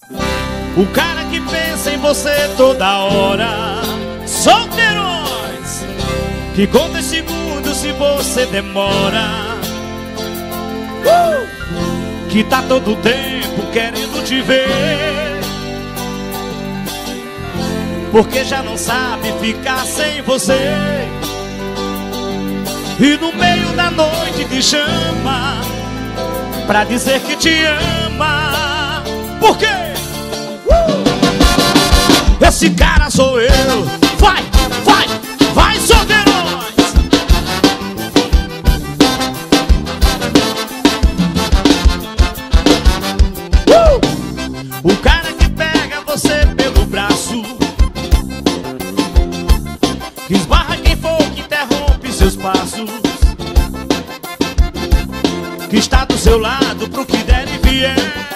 O cara que pensa em você toda hora. Solteirões que conta os segundos se você demora. Que tá todo tempo querendo te ver, porque já não sabe ficar sem você. E no meio da noite te chama pra dizer que te ama. Por quê? Esse cara sou eu. Vai, vai, vai, solteirões. O cara que pega você pelo braço, que esbarra quem for, que interrompe seus passos, que está do seu lado pro que der e vier.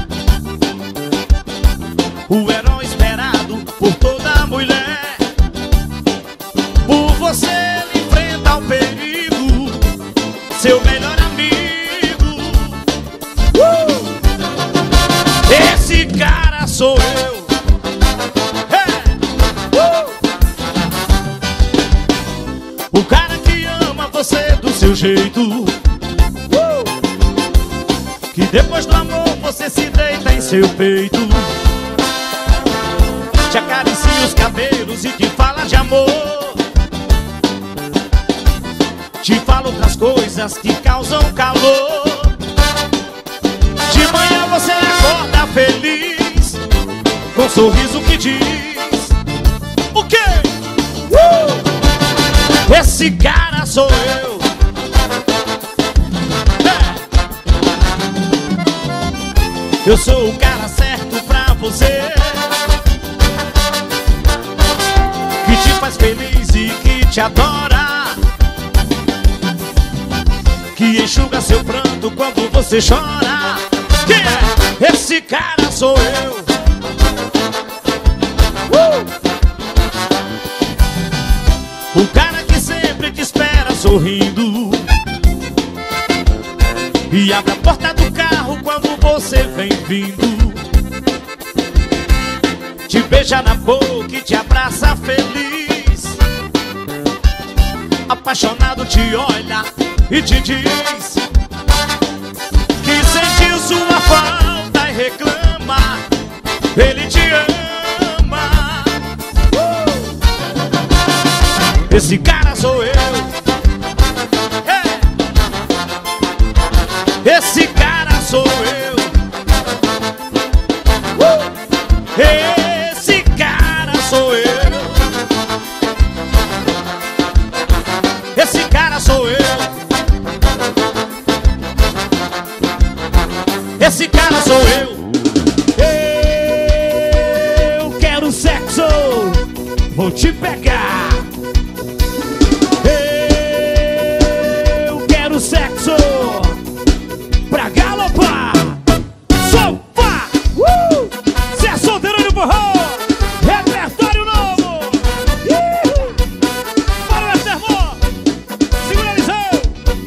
O herói esperado por toda mulher. Por você ele enfrenta o perigo, seu melhor amigo. Esse cara sou eu. O cara que ama você do seu jeito, que depois do amor você se deita em seu peito, te acaricia os cabelos e te fala de amor, te fala outras coisas que causam calor. De manhã você acorda feliz, com um sorriso que diz: o quê? Esse cara sou eu. Eu sou o cara certo pra você, que te faz feliz e que te adora, que enxuga seu pranto quando você chora. Quem é? Esse cara sou eu. O cara que sempre te espera sorrindo e abre a porta do carro quando você vem vindo, te beija na boca e te abraça feliz, apaixonado te olha e te diz que sentiu sua falta e reclama, ele te ama. Esse cara sou eu. Esse cara sou eu. Esse cara sou eu. Esse cara sou eu. Esse cara sou eu. Eu quero sexo, vou te pegar. Eu quero sexo pra galopar. Sopa! Cê é solteiro de forró, repertório novo. Para o Westermó, segura Eliseu.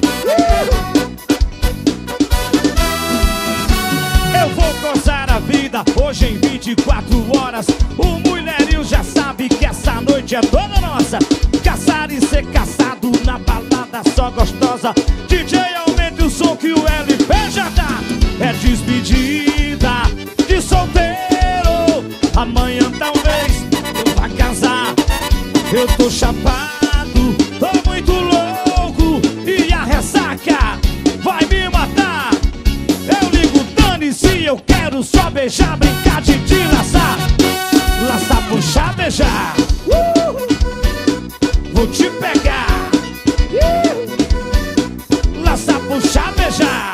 Eu vou gozar a vida hoje em 24 horas. O mulherio já sabe que essa noite é toda nossa. Caçar e ser caçado na balada só gostosa. DJ, aumente o som que o LP já dá. É despedida de solteiro. Amanhã talvez eu vá casar. Eu tô chapado, tô muito louco e a ressaca vai me matar. Eu ligo dane-se, eu quero só beijar, brincar de te laçar. Laçar, puxar, beijar. Vou te pegar. Laçar, puxar, beijar.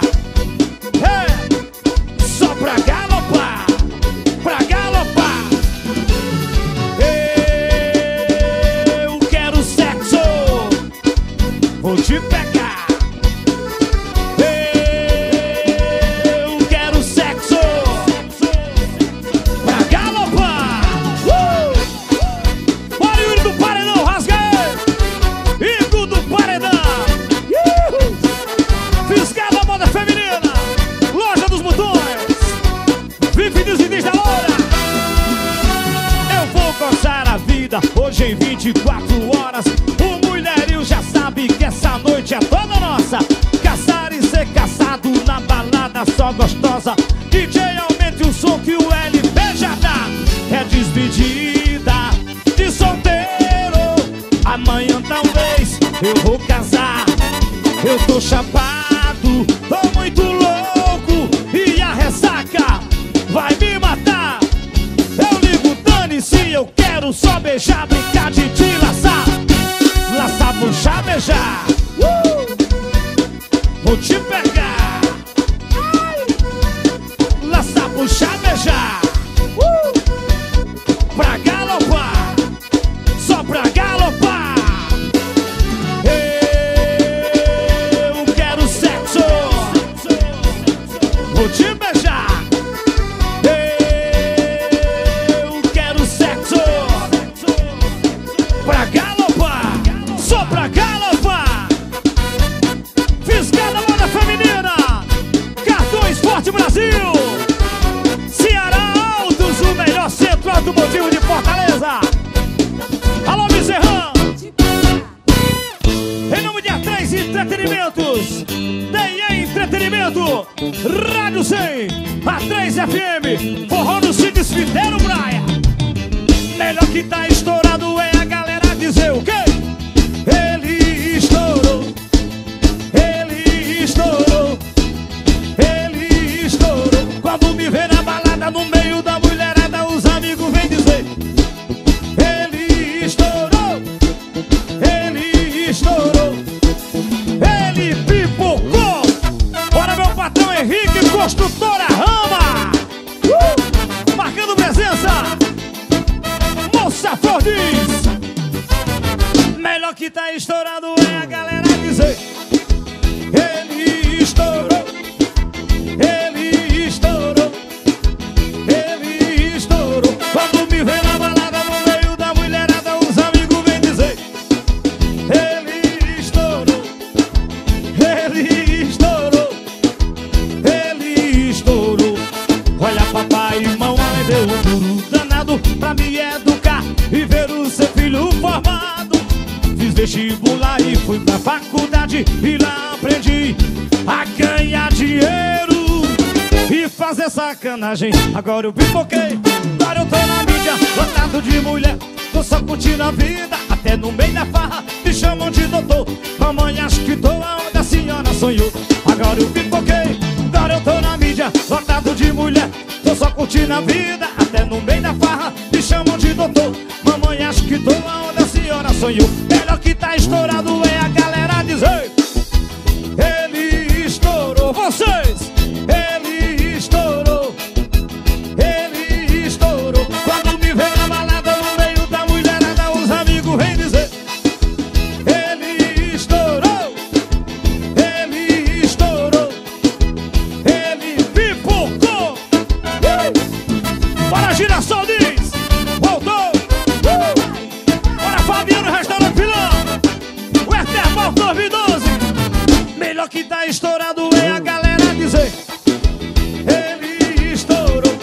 Só pra galopar, pra galopar. Eu quero sexo, vou te pegar. Eu quero sexo pra galopar. Bora, Yuri do Paredão, rasga ele. 24 horas. O mulherio já sabe que essa noite é toda nossa. Caçar e ser caçado na balada só gostosa. DJ, aumente o som que o LP já dá. É despedida de solteiro. Amanhã talvez eu vou casar. Eu tô chapado, tô muito louco e a ressaca vai me matar. Eu ligo, dane-se, eu quero só beijar, brincar de te laçar. Laçar, puxar, beijar. Vou te pegar. Laçar, puxar, beijar. Pra galopar, só pra galopar. Eu quero sexo. Vou te beijar. Eu quero sexo. Pra galopar, só pra galopar. Fiscal da moda feminina, Cartão Esporte Brasil, Ceará Autos, o melhor centro automotivo de Fortaleza. Alô, Bezerrão. Em nome de A3 Entretenimentos, DE Entretenimento, Rádio 100, A3 FM, forró no Cid Fidel Praia. Melhor que tá estourado é a galera dizer o quê? Ele estourou. Ele estourou. Ele estourou. Quando me vê na balada no meio da mulherada, os amigos vêm dizer: ele estourou. Ele estourou. Ele pipocou. Bora, meu patrão Henrique, Construtora Rama, marcando presença. Moça Flor diz: melhor que tá estourado é a galera dizer: ele estourou. Ele estourou. Ele estourou. Quando me vê na balada no meio da mulherada, os amigos vêm dizer: ele estourou. Ele estourou. Ele estourou. Olha, papai e mamãe deu um duro danado pra me educar e ver o seu filho formado. Fiz vestibular e fui pra faculdade e lá aprendi a ganhar dinheiro e fazer sacanagem. Agora eu pipoquei, agora eu tô na mídia, lotado de mulher, tô só curtindo a vida. Até no meio da farra me chamam de doutor. Mamãe, acho que tô aonde a senhora sonhou. Agora eu pipoquei, agora eu tô na mídia, lotado de mulher, tô só curtindo a vida. Até no meio da farra me chamam de doutor. Mamãe, acho que tô aonde a senhora sonhou. Melhor que tá estourado é a galera dizer: ele estourou. Vocês: ele estourou. Ele estourou. Quando me vê na balada no meio da mulherada, os amigos vêm dizer: ele estourou. Ele estourou. Ele pipocou. Bora, Girassol diz: voltou. Bora, Fabiano, Restaurante Pilão, o Etermal 2012. Melhor que tá estourado é a galera dizer: ele estourou.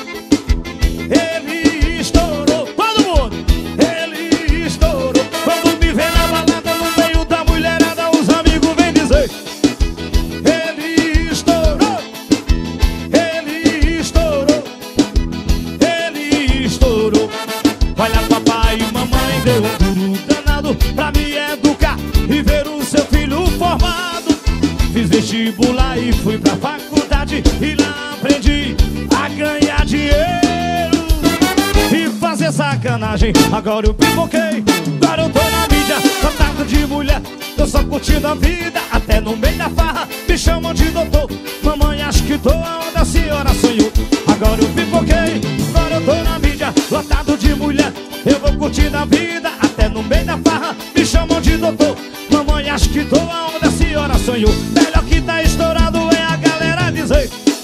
Ele estourou. Todo mundo: ele estourou. Quando me vê na balada no meio da mulherada, os amigos vêm dizer: ele estourou. Ele estourou. Ele estourou. Olha, papai e mamãe deu um duro danado pra me educar e ver o seu filho formado. Fiz vestibular e fui pra faculdade e lá aprendi a ganhar dinheiro e fazer sacanagem. Agora eu pipoquei, agora eu tô na mídia, lotado de mulher, tô só curtindo a vida. Até no meio da farra me chamam de doutor. Mamãe, acho que tô aonde a senhora sonhou. Agora eu pipoquei, agora eu tô na mídia, lotado de mulher, eu vou curtindo a vida. Até no meio da farra me chamam de doutor. Mamãe, acho que tô aonde a senhora sonhou. Melhor que tá estourado é a galera dizer: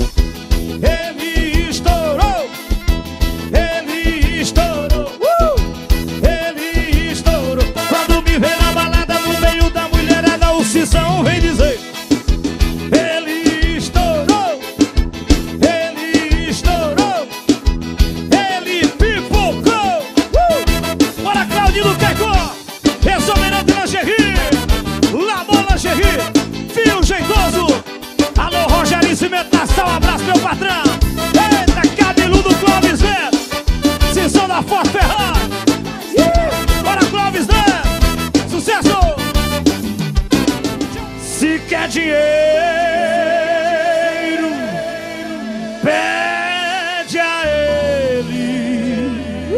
ele estourou. Ele estourou. Ele estourou. Quando me vê na balada no meio da mulherada, o Cisão vem dizer: ele estourou. Ele estourou. Ele pipocou. Bora, Claudinho meu patrão. Eita, cabeludo Clóvis Neto. Sessão da Forte Ferrari. Bora, Clóvis Neto. Sucesso. Se quer dinheiro, pede a ele.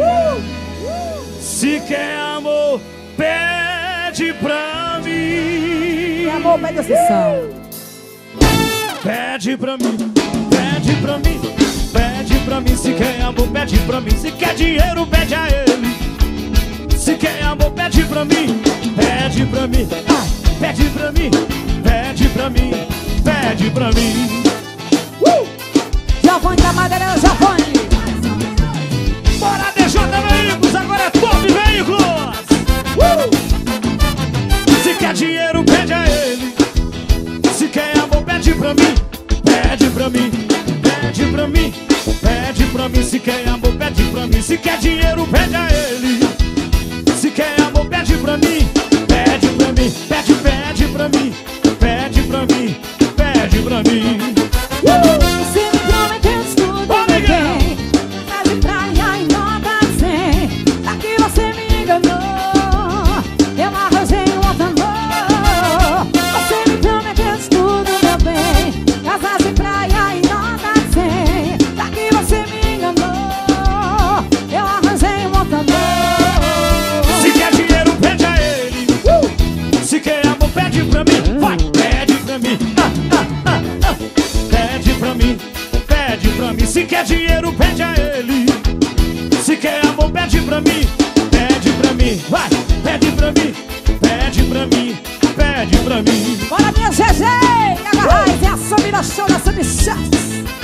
Se quer amor, pede pra mim. Amor, pede a sessão. Pede pra mim, pede pra mim, pede pra mim. Se quer amor, pede pra mim. Se quer dinheiro, pede a ele. Se quer amor, pede pra mim, pede pra mim. Pede pra mim, pede pra mim, pede pra mim. Giovanni da Madeira, Giovanni. Bora, DJ Veículos, agora é Top Veículos. Se quer dinheiro, pede a ele. Se quer amor, pede pra mim. Pede pra mim, pede pra mim, pede pra mim. Se quer amor, pede pra mim. Se quer dinheiro, pede a ele. Se quer amor, pede pra mim. Pede pra mim, pede, pede pra mim. Pede pra mim, pede pra mim. Você me prometeu tudo, meu bem. Tá de praia e nota 100. Daqui você me enganou. Eu arranjei um outro amor. Você me prometeu tudo, meu bem. Casas de praia e nota 100. Daqui você me enganou. Eu arranjei um outro amor. Se quer dinheiro, pede a ele. Se quer amor, pede pra mim. Vai, pede pra mim. Pede pra mim, pede pra mim. Se quer dinheiro, pede a ele. Se quer amor, pede pra mim. Pede pra mim, vai, pede pra mim. Pede pra mim, pede pra mim. Bora, minha GG! Agarrais e a Samira Show da Subchats.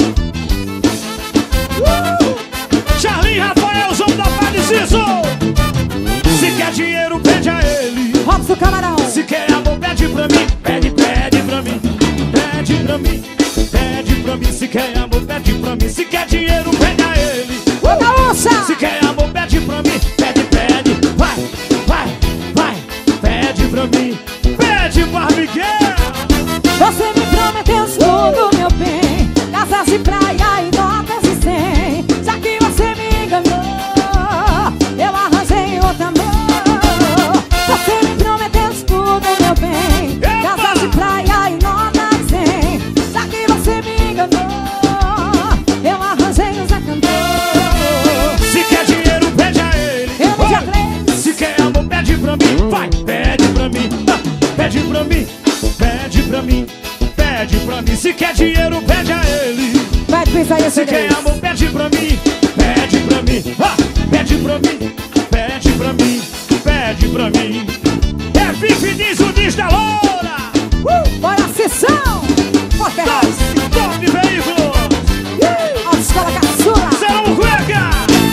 Charlie, Rafael, João da Padre Ciso. Se quer dinheiro, pede a ele. Robson Camarão. Se quer amor, pede pra mim. Pede, pede pra mim. Pede pra mim. Pede pra mim. Se quer amor, pede pra mim. Se quer dinheiro, pede a ele. Outra onça. Se quer amor, pede pra mim. Pede, pede. Vai, vai, vai. Pede pra mim. Pede, Barbigueira. Você me prometeu tudo, meu bem. Casas de praia e notas de 100. Já que você me enganou, eu arranjei outro amor. Você me prometeu tudo, meu bem. Casas de praia e notas de 100. Já que você me enganou, eu arranjei um Zé Cantor. Se quer dinheiro, pede a ele. Eu pedi a três. Se quer amor, pede pra mim. Vai, pede pra mim. Pede pra mim. Pede pra mim. Pede pra mim. Se quer dinheiro, pede a ele. Vai pisar esse Se quer amor, pede pra mim. Pede pra mim. Pede pra mim. Pede pra mim. Pede pra mim. É Fife diz o diz da loura. Bora a sessão. Forte Ferraz. Top Veículos. Autoescola Caçula. Serão Cueca.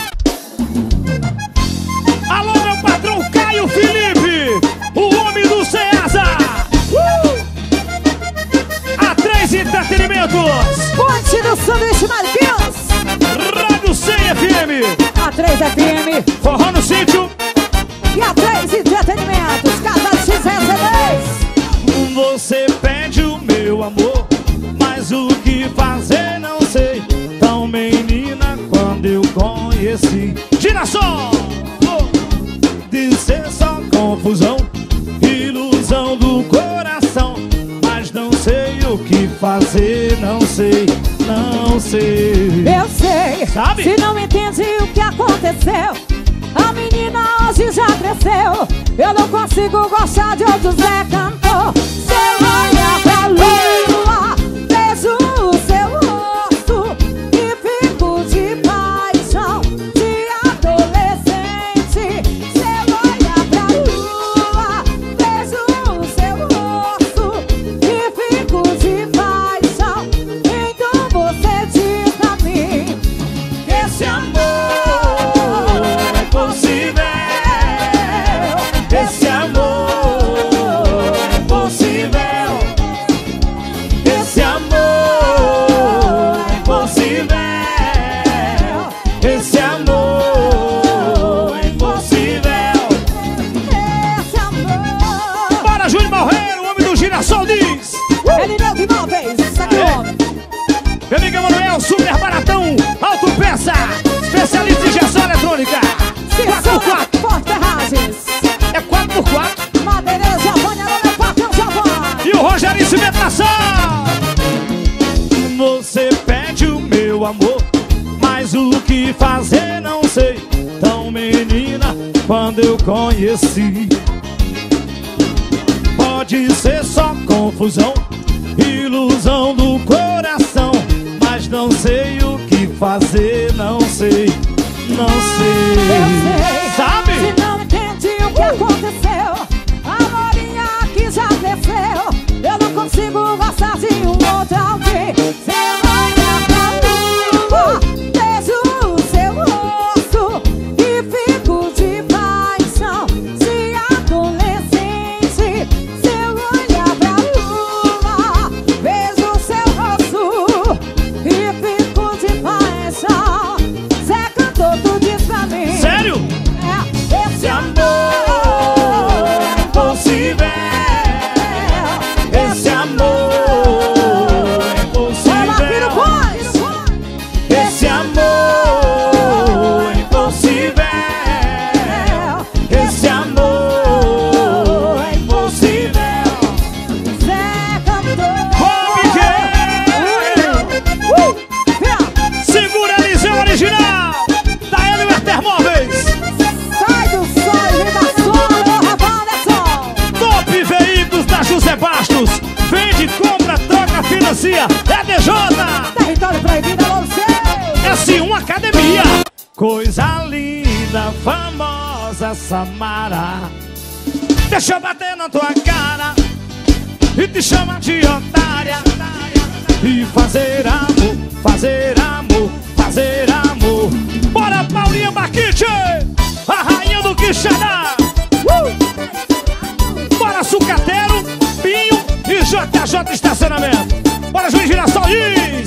Alô, meu patrão Caio Felipe, o homem do Ceasa. A3 Entretenimentos. Ponte do Sanduíche Marquinhos. Rádio 100 FM. A3 FM. Forró no sítio. E A3 Entretenimentos. Casa XS10. Você pede o meu amor, mas o que fazer não sei. Tão menina quando eu conheci. Girassol! De ser só confusão, ilusão do coração. Mas não sei o que fazer, não sei, não sei. Eu sei, Sabe? se não entende o que aconteceu, a menina hoje já cresceu. Eu não consigo gostar de outro Zé Cantor. Se eu olhar pra lua, vejo o seu rosto e fico de paixão de adolescente. Se eu olhar pra lua, vejo o seu rosto e fico de paixão. Então você diz pra mim que esse amor é possível. Esse amor é possível. Esse amor é possível. Esse amor é possível. esse amor. Bora, Júnior Barreiro, o homem do Girassol diz. Ele deu de imóveis, sabe o homem? Meu amigo Emanuel, Mas o que fazer não sei. Tão menina quando eu conheci. Pode ser só confusão, ilusão do coração, mas não sei o que fazer, não sei, não sei. Eu sei, sabe? Se não entende o que aconteceu, a Lourinha aqui já cresceu. Eu não consigo gostar de um outro alguém. Você olha pra lua, beijo o seu rosto e fico de paixão. Se adolescente, se eu olhar pra lua, beijo o seu rosto e fico de paixão. Cê cantou, tu diz pra mim. Sério? É, esse amor é impossível. Esse amor é impossível. Esse amor é impossível. Esse amor é impossível. Zé cantou. Segura a Eliseu original da Elimer Termóveis. Sai do sol e da sola, Wanderson. Top Veículos da José Bastos. Vende, compra, troca, financia. É DJ. Território proibido, alô, seu. S1 Academia. Coisa linda, famosa Samara. Deixa eu bater na tua cara e te chama de otária. E fazer amor, fazer amor, fazer amor. Bora, Paulinha Baquite, a rainha do Quixadá. Bora, Sucateiro, Pinho e JJ Estacionamento. Bora, Juiz Girassol Liz.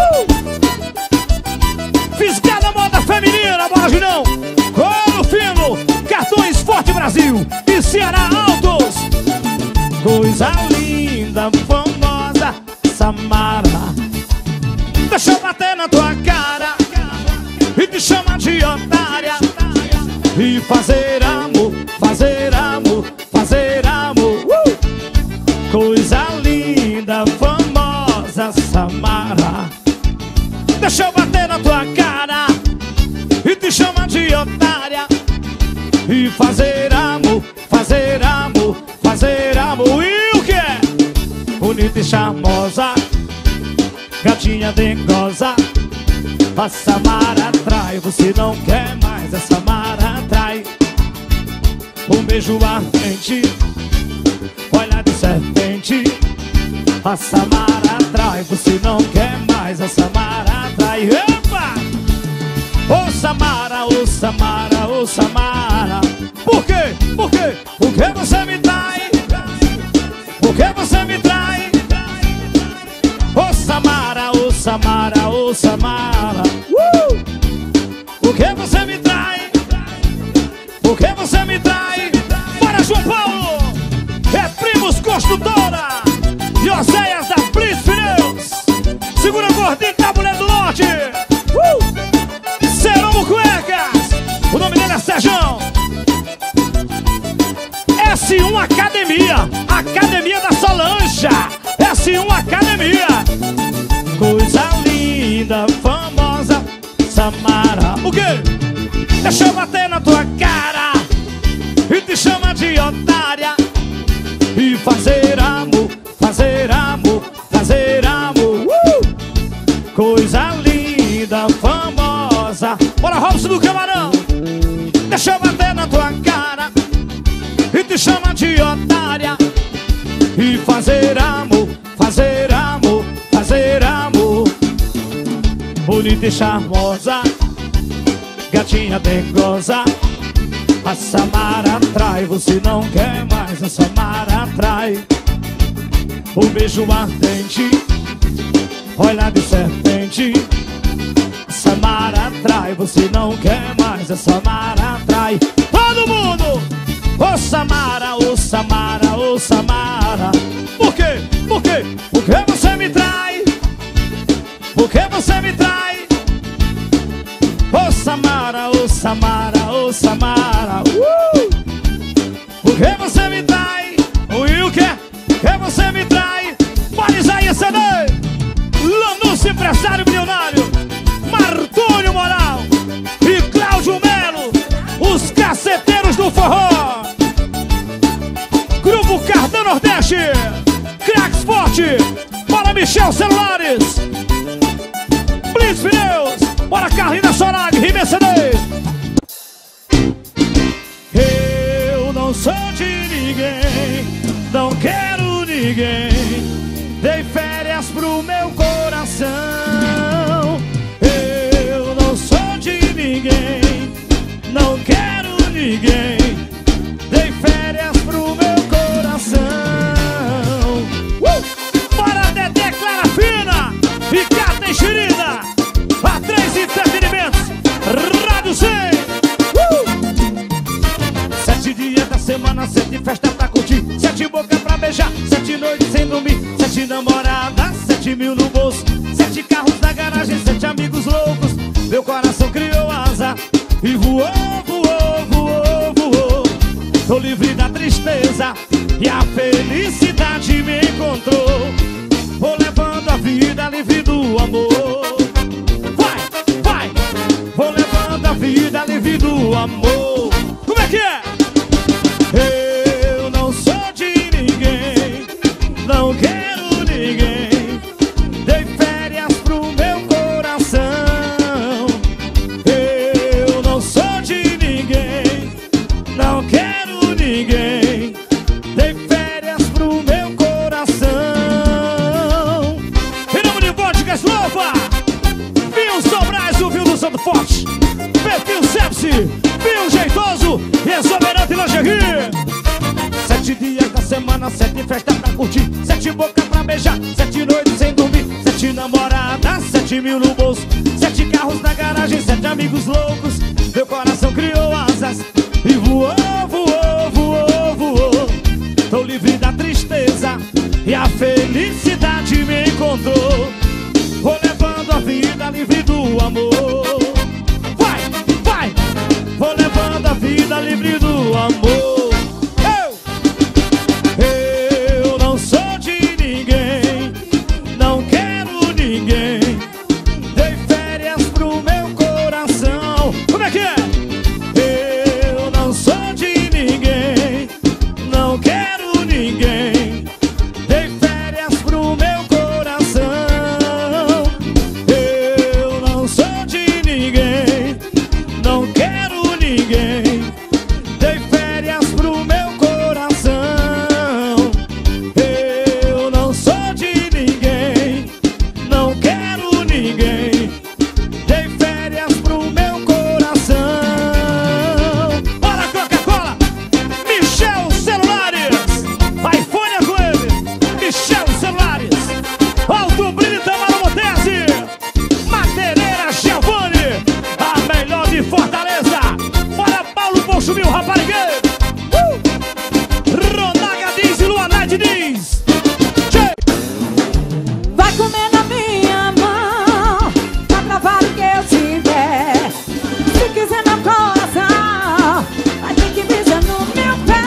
Fisgada Moda Feminina, bora, Junão. Couro Fino, Cartões Forte Brasil e Ceará Autos. Coisa linda, famosa Samara. Deixa eu bater na tua cara e te chama de otária. E fazer amor, fazer amor, fazer amor. Coisa linda, famosa Samara. Deixa eu bater na tua cara e te chama de otária. E fazer amor, fazer amor, fazer amor. E o que é? Bonita e charmosa, gatinha dengosa. A Samara atrai, você não quer mais. A Samara atrai. Um beijo ardente, olhar de serpente. A Samara atrai, você não quer mais. A Samara atrai. Epa! Ô Samara, ô Samara, ô Samara. Por quê? Por quê? Por que você me trai? Por que você me trai? Ô Samara, ô Samara, ô Samara. Por que você me trai? Por que você me trai? Bora, João Paulo! É Primos Construtora e Oséias da Blitz Pneus. Segura gordinho da Mulher do Norte. Seromo Cuecas. O nome dele é Sejão. S1 Academia, Academia da Solange. S1 Academia. Coisa linda, famosa Samara. O quê? Deixa eu bater na tua cara e te chama de otária. E fazer amor, fazer amor, fazer amor. Coisa linda, famosa. Bora, Robson do Camarão. Deixa eu bater na tua cara e te chama de otária. E fazer amor, fazer amor, fazer amor. Bonita e charmosa, gatinha dengosa. A Samara atrai, você não quer mais. A Samara atrai. Um beijo ardente, olhar de serpente. A Samara atrai, você não quer mais. A Samara atrai. Todo mundo! Ô Samara, ô Samara, ô Samara. Por quê? Por quê? Por que você me trai? Por que você me trai? Ô Samara, ô Samara, ô Samara. Por que você me trai? E o quê? Por que você me trai? Pode sair, CD! Lanúncio, empresário milionário Martônio Moraes. Michel Celulares, Blitz Pneus, bora Carlinha Sorag, Mercedes. Eu não sou de ninguém, não quero ninguém, dei férias pro meu coração. Eu não sou de ninguém, não quero ninguém, dei férias pro meu coração. Bora Dedé Clara Fina e Cata Enxerida, A3 Entretenimentos, Rádio 100. 7 dias da semana, 7 festas pra curtir, 7 bocas pra beijar, 7 noites sem dormir, 7 namoradas, 7 mil no bolso, 7 carros na garagem, 7 amigos loucos. Meu coração criou asa e voou, voou, voou, voou. Tô livre da tristeza e a felicidade me encontrou. Vou levando a vida livre do amor. Vai, vai. Vou levando a vida livre do amor. Como é que é? Eu não sou de ninguém, não quero ninguém, dei férias pro meu coração. Eu não sou de ninguém, não quero ninguém, dei férias pro meu coração. Em nome de Vodka Slova, Vinho Sobrais, o vinho do Santo Forte, Perfil Sepsi, vinho jeitoso e exuberante lingerie. 7 dias da semana, 7 festas pra curtir, 7 bocas pra beijar, 7 noites sem dormir, 7 namoradas, 7 mil no bolso, 7 carros na garagem, 7 amigos loucos. Meu coração criou asas e voou, voou, voou, voou. Tô livre da tristeza e a felicidade me encontrou. Vou levando a vida livre do amor. Vai, vai. Vou levando a vida livre do amor. Eu não sou de ninguém, não quero ninguém, dei férias pro meu coração. Como é que é? Eu não sou de ninguém, não quero ninguém, dei férias pro meu coração. Eu não sou de ninguém, não quero ninguém, dei férias pro meu coração. Eu não sou de ninguém, não quero ninguém, dei férias pro meu coração. Bora Coca-Cola, Michel Celulares, iPhone é com ele, Michel Celulares, Alto Brilho Tamara Montese, Madeireira Giovanni, a melhor de Fortaleza. Bora Paulo Bolchumil, Raparigueiro, Ronaga Diz e Luanade Diz. Vai comer na minha mão, tá travado que eu tiver. Se quiser meu coração, vai ter que beijar no meu pé.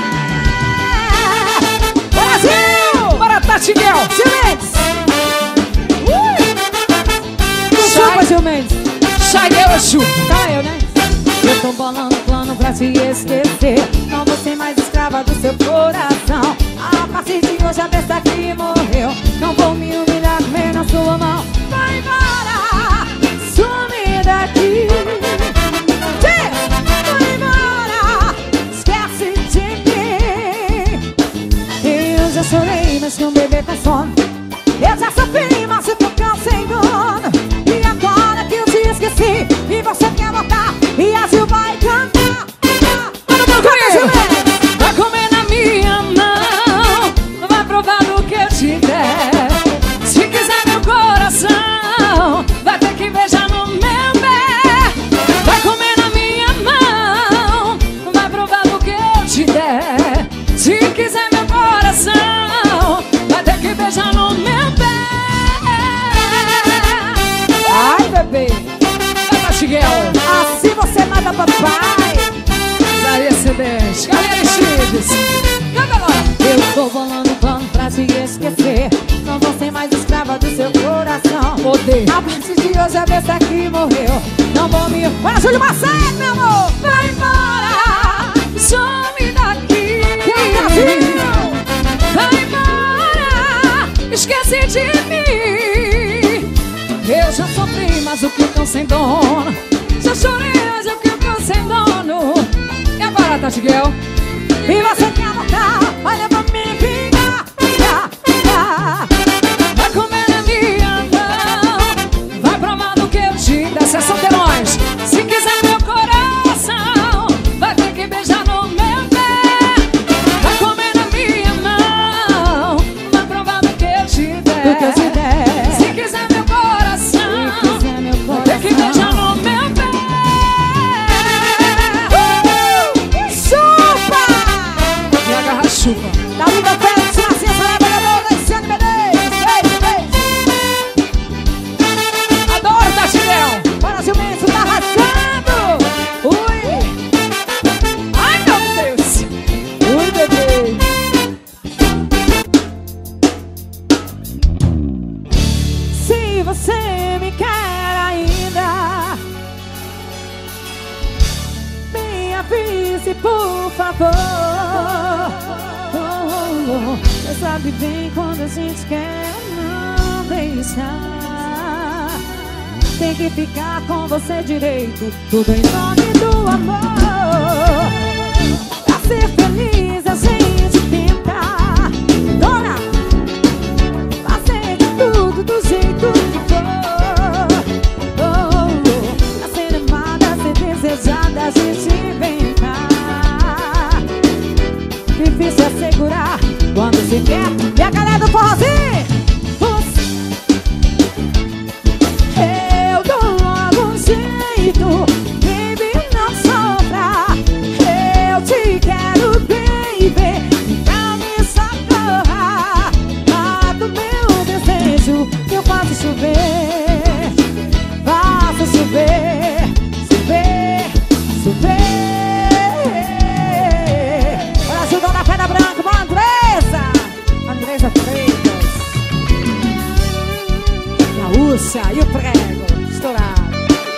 Brasil! Bora Tatiguel, Gil Mendes. Chupa, Gil Mendes. Chagueu a chuva. Tá eu, né? Eu tô bolando plano pra te esquecer. Não vou ser mais escrava do seu coração. A partir de hoje a besta que morreu. Não vou me humilhar nem na sua mão. Vai embora, some daqui. Vai embora, esquece de mim. Eu já chorei, mas não bebê com sono. Eu já sofri, mas eu tô sem dono. E agora que eu te esqueci e você quer voltar, e a Gil vai cantar. Vai comer na minha mão, vai provar do que eu te der. Se quiser meu coração, vai ter que beijar no meu pé. Vai comer na minha mão, vai provar do que eu te der. Se quiser meu coração, vai ter que beijar no meu pé. Ai, bebê, Vai, Machiguel. assim você mata papai. Daí CD10, galera Chives. Canta agora. Eu tô bolando plano pra te esquecer. Não vou ser mais escrava do seu coração. Poder. A partir de hoje a besta que morreu. Não vou me... Bora, Júlio Macedo, meu amor. Vai embora, Some daqui. Brasil. Vai embora, esquece de mim. sofri, mas o que eu tô sem dono. Já chorei, mas o que eu tô sem dono. E agora, Tachiguel? E você quer voltar? Olha pra mim, fica, fica, fica. Vai comer na minha mão, vai provar do que eu te der. Cê é solteirões. Se quiser meu coração, vai ter que beijar no meu pé. Vai comer na minha mão, vai provar do que eu te der. Do que eu te der. Se quiser meu coração, vai ter que beijar no meu pé. Chupa! E agarra chupa. Da Linda Félix, Marcinha Salabrador, Luciane Medeiros. Beijo, beijo. Adoro, Tachiguel. Bora, Gilmento, tá arrasando. Ui. Ai, meu Deus. Ui, bebê. Se você me quer ainda, me avise, por favor. Você sabe bem quando a gente quer não deixar. Tem que ficar com você direito, tudo em nome do amor. Pra ser feliz a gente tenta. Dona, fazer de tudo do jeito que for. Pra ser amada, ser desejada, a gente inventa. Difícil é segurar quando se quer. E a galera do forrozinho? Eu dou logo um jeito, baby, não sofra. Eu te quero, baby, então me socorra. Mata o meu desejo, eu faço chover. Faço chover, chover, chover. Olha, ajudou na Pedra Branca, uma Andresa Freitas. Gaúcha e o prego estourado.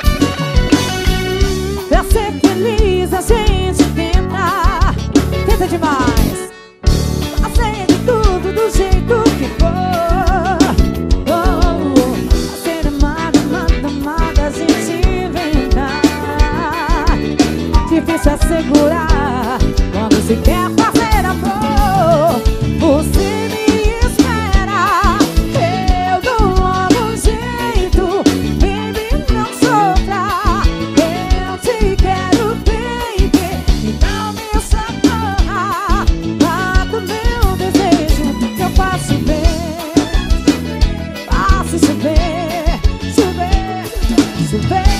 Pra ser feliz a gente tenta. Tenta demais. Fazer de tudo do jeito que for. Pra ser amada, amada, a gente inventa. Difícil é segurar quando se quer fazer amor. Você me espera, eu dou logo um jeito, baby, não sofra. Eu te quero, baby, então me socorra. Mata o meu desejo, que eu faço chover. Faço chover, chover, chover.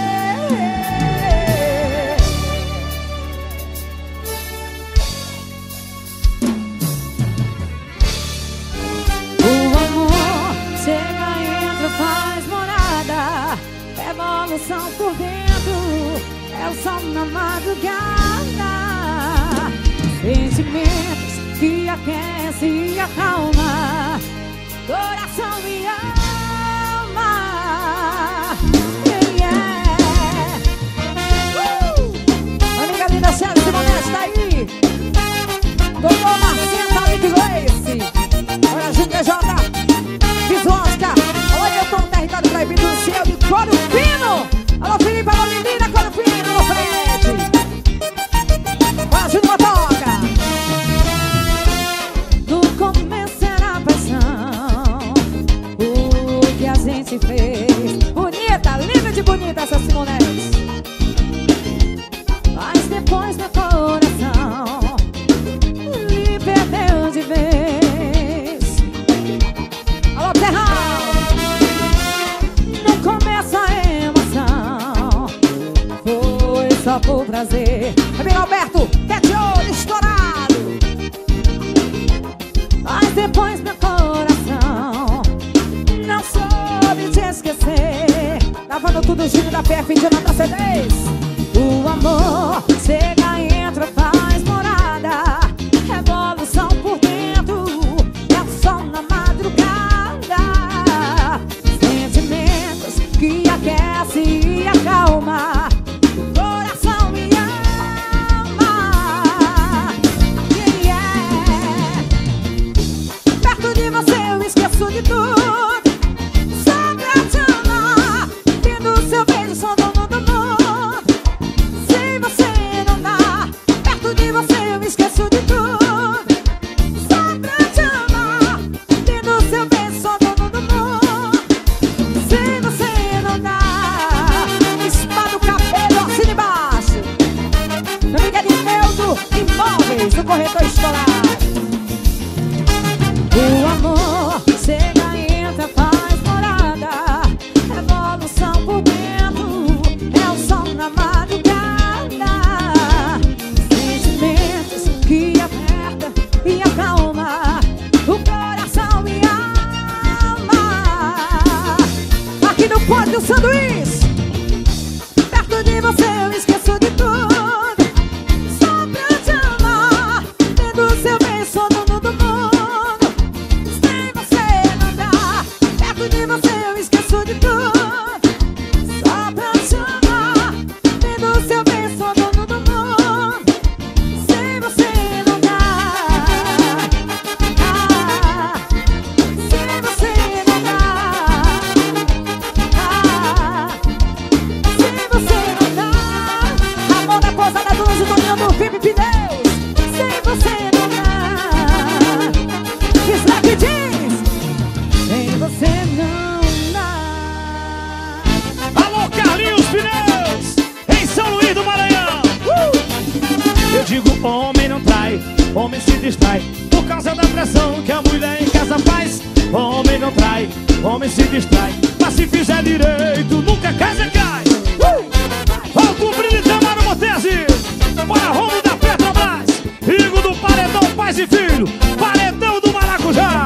Evolução por dentro, é o sol na madrugada. Sentimentos que aquece e acalma. Coração me ama. Amiga linda, Sérgio Simonete, tá aí. Doutor Marcinho, Talik Grace. Olha, Júlia J. Visosca. Olha, eu tô no território proibido do céu de Couro Fino. Alô, Felipe, alô, menina, Couro Fino, alô, Fred. Olha, Júlia Motoca. No começo era a paixão, o que a gente fez. Bonita, linda de bonita essa Simonete. Mas depois meu coração me perdeu de vez. Alô, Terrão. Não começa a emoção, foi só por prazer. Amigo Alberto, tete olho estourado. Mas depois meu coração não soube te esquecer. Lavando tudo, Gino da PF, Jonathan CDs. O amor chega, entra, faz morada. Revolução por dentro, é o sol na madrugada. Sentimentos que aquece e acalma. O coração me ama. Perto de você eu esqueço de tudo. Só pra te amar. corretor escolar. O amor chega, entra, faz morada. Revolução por dentro, é o sol na madrugada. Sentimentos que aperta e acalma o coração e a alma. Aqui no Ponte do Sanduíche, perto de você eu esqueço de tudo. Só pra te amar, vendo o seu bem, sou dono do mundo. Sem você não dá, perto de você eu esqueço de tudo. Só pra te amar, vendo o seu bem, sou dono do mundo. Sem você não dá, sem você não dá, sem você não dá. Amor da pousada do Anjo, doninho do Felipe Pneus. Sem você não dá. Slack diz, sem você não dá. Alô, Carlinhos Pneus, em São Luís do Maranhão. Eu digo, homem não trai, homem se distrai por causa da pressão que a mulher em casa faz. Homem não trai, homem se distrai, mas se fizer direito, nunca casa cai. Ó, o Cumprir de Tamaro Montese, bora Romo da Petrobras, Igor do Paredão, Pais e Filho, Paredão do Maracujá.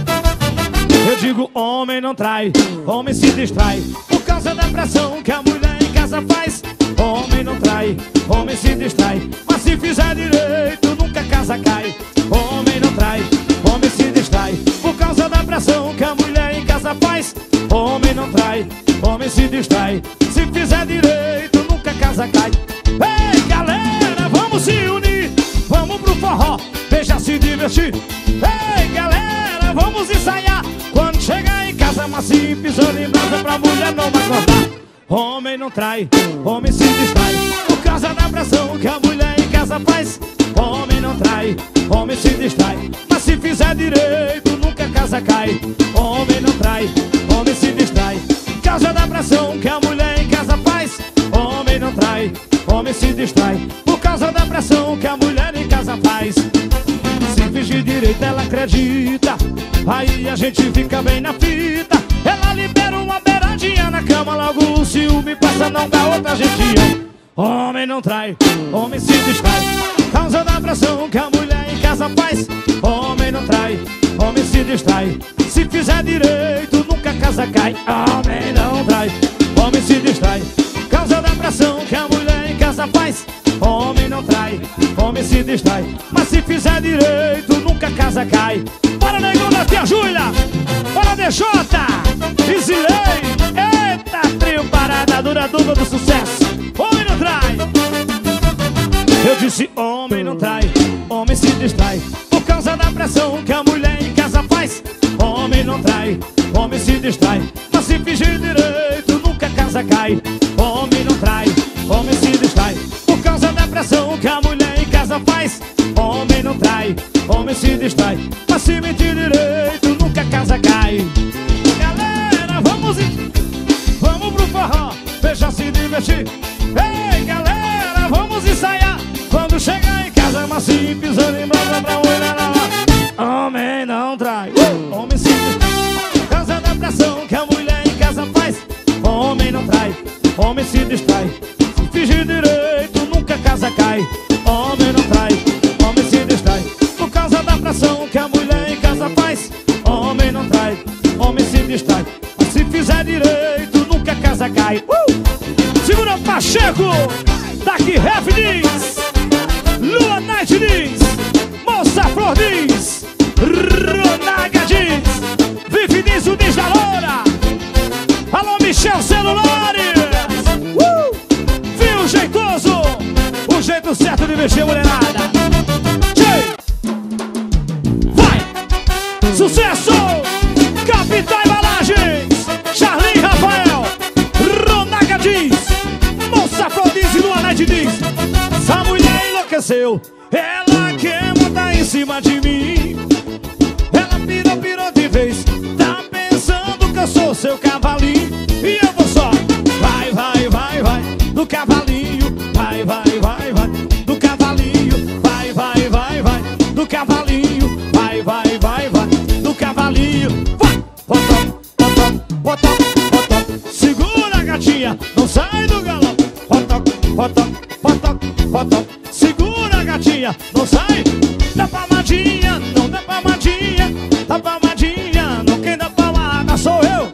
Eu digo, homem não trai, homem se distrai por causa da pressão que a mulher em casa faz. Homem não trai, homem se distrai, mas se fizer direito, nunca casa cai. Homem não trai, homem se distrai por causa da pressão que a mulher em casa faz. Homem não trai, homem se distrai, se fizer direito, nunca casa cai. Ei, galera, vamos se unir, vamos pro forró, deixa se divertir. Ei, galera, vamos ensaiar. Quando chegar em casa, macio, pisando em brasa pra mulher não acordar. Homem não trai, homem se distrai por causa da pressão que a mulher em casa faz. Homem não trai, homem se distrai, mas se fizer direito, nunca casa cai. Homem não trai, homem se distrai por causa da pressão que a mulher em casa faz. Homem não trai, homem se distrai por causa da pressão que a mulher em casa faz. Se fingir direito ela acredita, aí a gente fica bem na fita. Ela libera uma beiradinha na cama, logo o ciúme passa, não dá outra gente. Homem não trai, homem se distrai por causa da pressão que a mulher em casa faz. Homem não trai, homem se distrai, se fizer direito, nunca casa cai. Homem não trai, homem se distrai por causa da pressão que a mulher em casa faz. Homem não trai, homem se distrai, mas se fizer direito, nunca casa cai. Bora, negão da tia Júlia, bora DJ, Isilei, eita, trio parada dura, dupla do sucesso. Homem não trai. Eu disse, homem não trai, homem se distrai por causa da pressão que a mulher em casa faz. Homem não trai, homem se distrai, mas se fingir direito, nunca casa cai. Homem não trai, homem se distrai por causa da pressão que a mulher em casa faz. Homem não trai, homem se distrai, mas se mentir direito, nunca casa cai. Galera, vamos pro forró, deixa se divertir. Ei, galera, vamos ensaiar. Quando chegar em casa, macio, pisando em brasa pra mulher lá. Homem não trai, homem se distrai por causa da pressão que a mulher em casa faz. Homem não trai, homem se distrai, se fingir direito, nunca casa cai. Homem não trai, homem se distrai por causa da pressão que a mulher em casa faz. Homem não trai, homem se distrai, mas se fizer direito, nunca casa cai. Segura Pacheco, daqui Ref diz, Lua Night diz, Moça Flor diz, Ronaga diz, Vive diz, o diz da Loura. Alô, Michel Celulares, Viu jeitoso, o jeito certo de mexer, mulherada. Vai, sucesso, Capital Embalagens, Charlie Rafael, Ronaga diz, Moça Flor diz e Lua Night diz. Essa mulher enlouqueceu, ela quer montar em cima de mim. Ela pirou de vez, tá pensando que eu sou seu cavalinho. E eu vou só, vai, vai, vai, vai, do cavalinho. Vai, vai, vai, vai, do cavalinho. Vai, vai, vai, vai, cavalinho. Vai, potão, potão, potão, potão. Segura, gatinha, não sai do galope. Potão, potão, potão, potão. Segura, gatinha, não sai. Dá palmadinha, não dá palmadinha. Dá palmadinha, não quem dá palmada sou eu.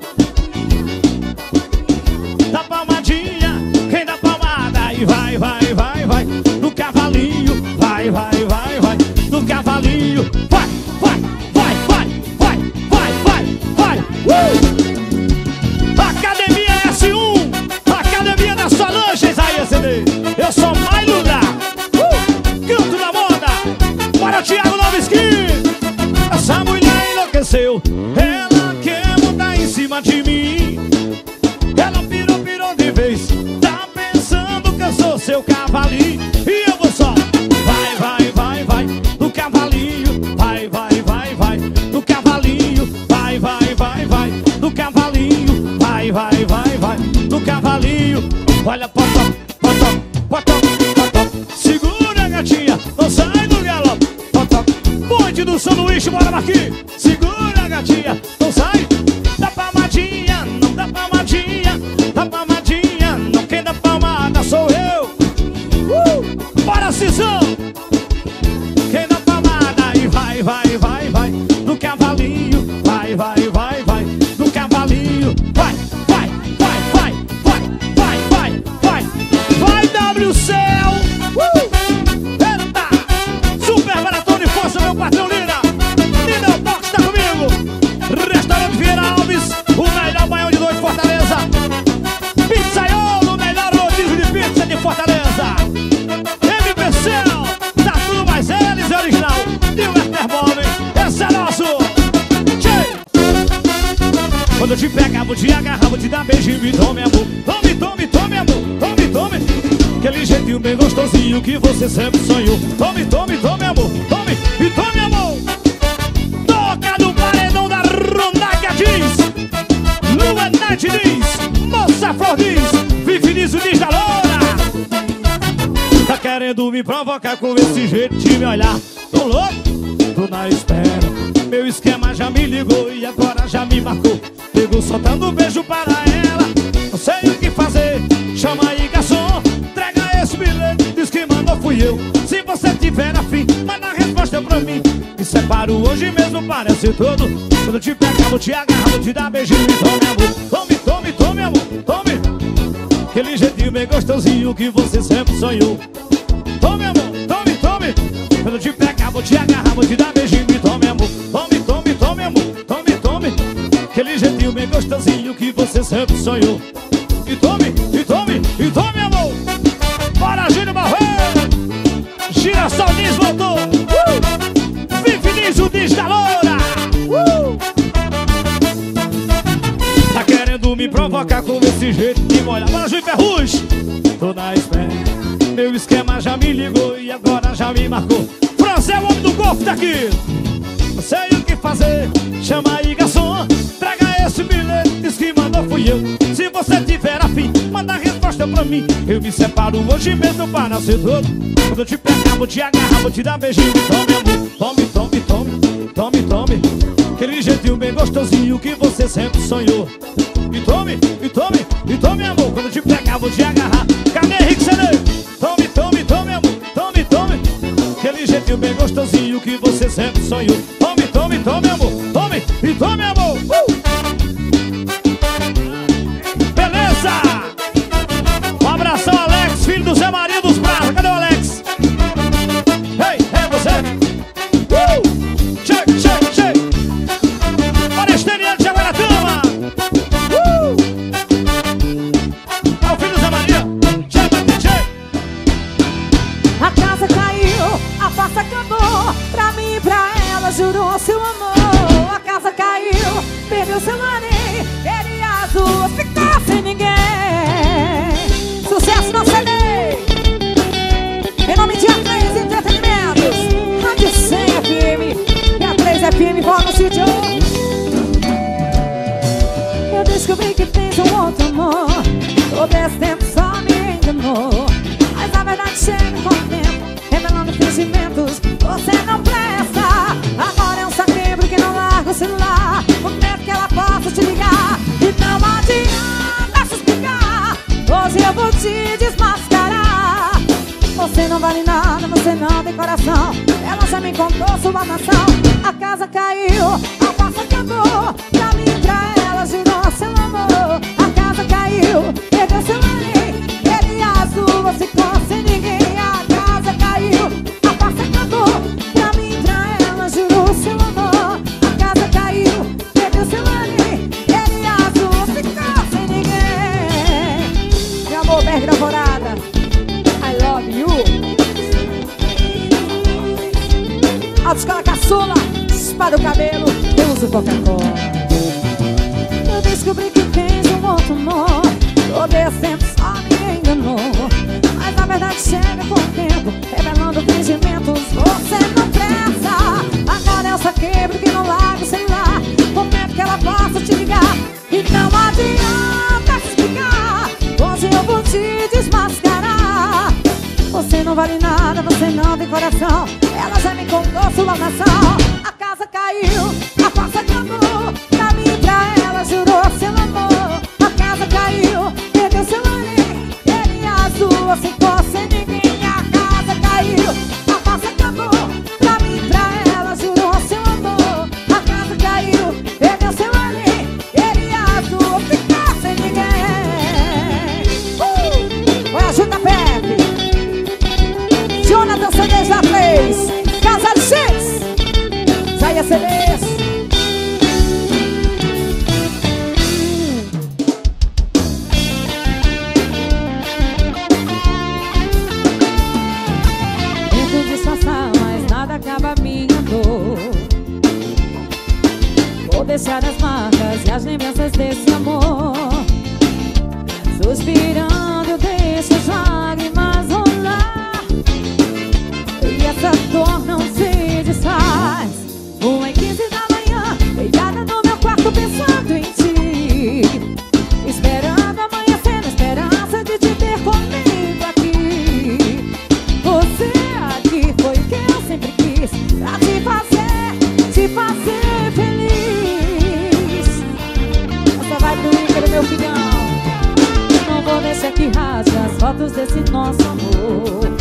Dá palmadinha, quem dá palmada. E vai, vai, vai, vai. No cavalinho, vai, vai, vai, vai. No cavalinho, vai, vai, vai, vai, vai, vai, vai, vai. Academia S1, Academia da Solange, aí CD. Eu sou mais lugar. Canto da moda, para Thiago Noviski. Essa mulher enlouqueceu, ela quer montar em cima de mim. Ela pirou, pirou de vez. Tá pensando que eu sou seu cavalinho. E eu vou só vai, vai, vai, vai. No cavalinho, vai, vai, vai, vai. No cavalinho, vai, vai, vai, vai. No cavalinho, vai, vai, vai, vai. No cavalinho, olha, potão, potão, potão, potão. Segura, gatinha, não sai do galope. Potão, bonde do São Luís, bora Marquinhos. Segura, gatinha, não sai. Dá palmadinha, não dá palmadinha. Dá palmadinha, não quem dá palmada sou eu. Bora, Cisão. Quem dá palmada e vai, vai, vai, vai. No cavalinho, vai, vai, vai, vai. No cavalinho, vai, vai, vai, vai, vai, vai, vai, vai. Vai, WCL. Eita! Super Maratona e Força, meu patrão Lina. Lina, o Box tá comigo. Restaurante Vieira Alves, o melhor baião de dois de Fortaleza. Pizzaiolo, o melhor rodízio de pizza de Fortaleza. MPCL, tá tudo mais eles, é original. E o Etermóvel, esse é nosso. Tchê! Quando eu te pegar, vou te agarrar, vou te dar beijinho e tome, amor. Tome, tome, tome, amor. Tome, tome. Aquele jeitinho bem gostosinho que você sempre sonhou. Tome, tome, tome, amor. Tome e tome, amor. Toca no paredão da Rondaga diz. Lua Night diz. Moça Flor diz. Vive nisso diz da Loura. Tá querendo me provocar com esse jeito de me olhar. Tô louco? Tô na espera. Meu esquema já me ligou e agora já me marcou. Pegou soltando beijo para ela. Não sei o que fazer. Chama aí, garçom. Entrega esse bilhete. Diz que mandou fui eu. Se você tiver afim, manda a resposta pra mim. Me separo hoje mesmo, parece todo. Quando eu te pegar, vou te agarrar, vou te dar beijinho e tome, amor. Tome, tome, tome, amor. Tome. Aquele jeitinho bem gostosinho que você sempre sonhou. Tome, amor. Tome, tome. Quando eu te pegar, vou te agarrar, vou te dar beijinho e tome, amor. Tome, tome, tome, amor. Tome, tome. Aquele jeitinho bem gostosinho que você sempre sonhou. E tome, e tome, e tome, amor. Bora, Júnior Barreiro. Girassol Nis voltou. Vive Niso diz da Loura. Tá querendo me provocar com esse jeito de molhar. Bora, Júnior Ferrugem. Tô na espera. Meu esquema já me ligou e agora já me marcou. França é o homem do golfe daqui. Não sei o que fazer. Chama aí, garçom. Traga esse bilhete. Diz que mandou fui eu. Se você tiver afim, manda a resposta pra mim. Eu me separo hoje mesmo para nascer todo. Quando eu te pegar, vou te agarrar, vou te dar beijinho. Tome, amor. Tome, tome, tome. Tome, tome. Aquele jeitinho bem gostosinho que você sempre sonhou. E tome, e tome, e tome, amor. Quando eu te pegar, vou te agarrar. Cadê Henrique Cedê? Tome, tome, tome, amor. Tome, tome. Aquele jeitinho bem gostosinho que você sempre sonhou. Tome, tome, tome, amor. Tome, e tome, amor. Beleza! Um abração, Alex, filho do Zé Maria dos Bravos. Cadê o Alex? Ei, é você? Check, check, check. Para Esteliano de Jaguaratama. É o filho do Zé Maria. Check, check. A casa caiu, a farsa acabou. Pra mim e pra ela jurou seu amor. A casa caiu, perdeu seu maninho. Ele e as duas ficaram sem ninguém. Sucesso no CD. Em nome de A3 Entretenimentos, Rádio 100 FM e A3 FM Voga Sítio. Eu descobri que tens um outro amor. Todo esse tempo só me enganou. Mas a verdade chega com o tempo, revelando fingimentos. Você não presta. Agora é um setembro que não larga o celular. Você não vale nada, você não tem coração. Ela já me contou sua mansão. A casa caiu, a passa acabou. Pra mim e pra ela jurou seu amor. A casa caiu, perdeu seu anel. Ele azul, você ficou sem ninguém. A casa caiu, a passa acabou. Pra mim e pra ela jurou seu amor. A casa caiu, perdeu seu anel. Ele azul, você ficou sem ninguém. Meu amor, Berg da Alvorada, I love you. Autoescola Caçula, espada o cabelo, eu uso Coca-Cola. Eu descobri que tens um outro amor. Tô descendo, só me enganou. Mas na verdade chega com o tempo, revelando fingimentos. Você não presta. Agora eu saquei porque não largo o celular. Comento que ela possa te ligar. E não adianta explicar. Hoje eu vou te desmascarar. Você não vale nada, você não tem coração. Ela já me contou sua nação. A casa caiu, a passa acabou. Pra mim e pra ela jurou seu amor. A casa caiu, perdeu seu anel. Ele azul, você ficou sem ninguém. A casa caiu, a passa acabou. Pra mim e pra ela jurou seu amor. A casa caiu, perdeu seu anel. Ele azul, ficou sem ninguém. Foi a Juta Pepe, Jonathan CDs já fez. Casa de Chips, Saia CDs. Tento disfarçar, mas nada acaba minha dor. Vou deixar as marcas e as lembranças desse amor. Suspirando, eu deixo as lágrimas rolar. E essa dor não se desfaz. 1h15 da manhã, deitada no meu quarto pensando em ti. Esperando amanhecer na esperança de te ter comigo aqui. Você aqui foi o que eu sempre quis, pra te fazer feliz. Essa vai pro Ícaro, meu filhão. Não vou deixar que rasgue as fotos desse nosso amor.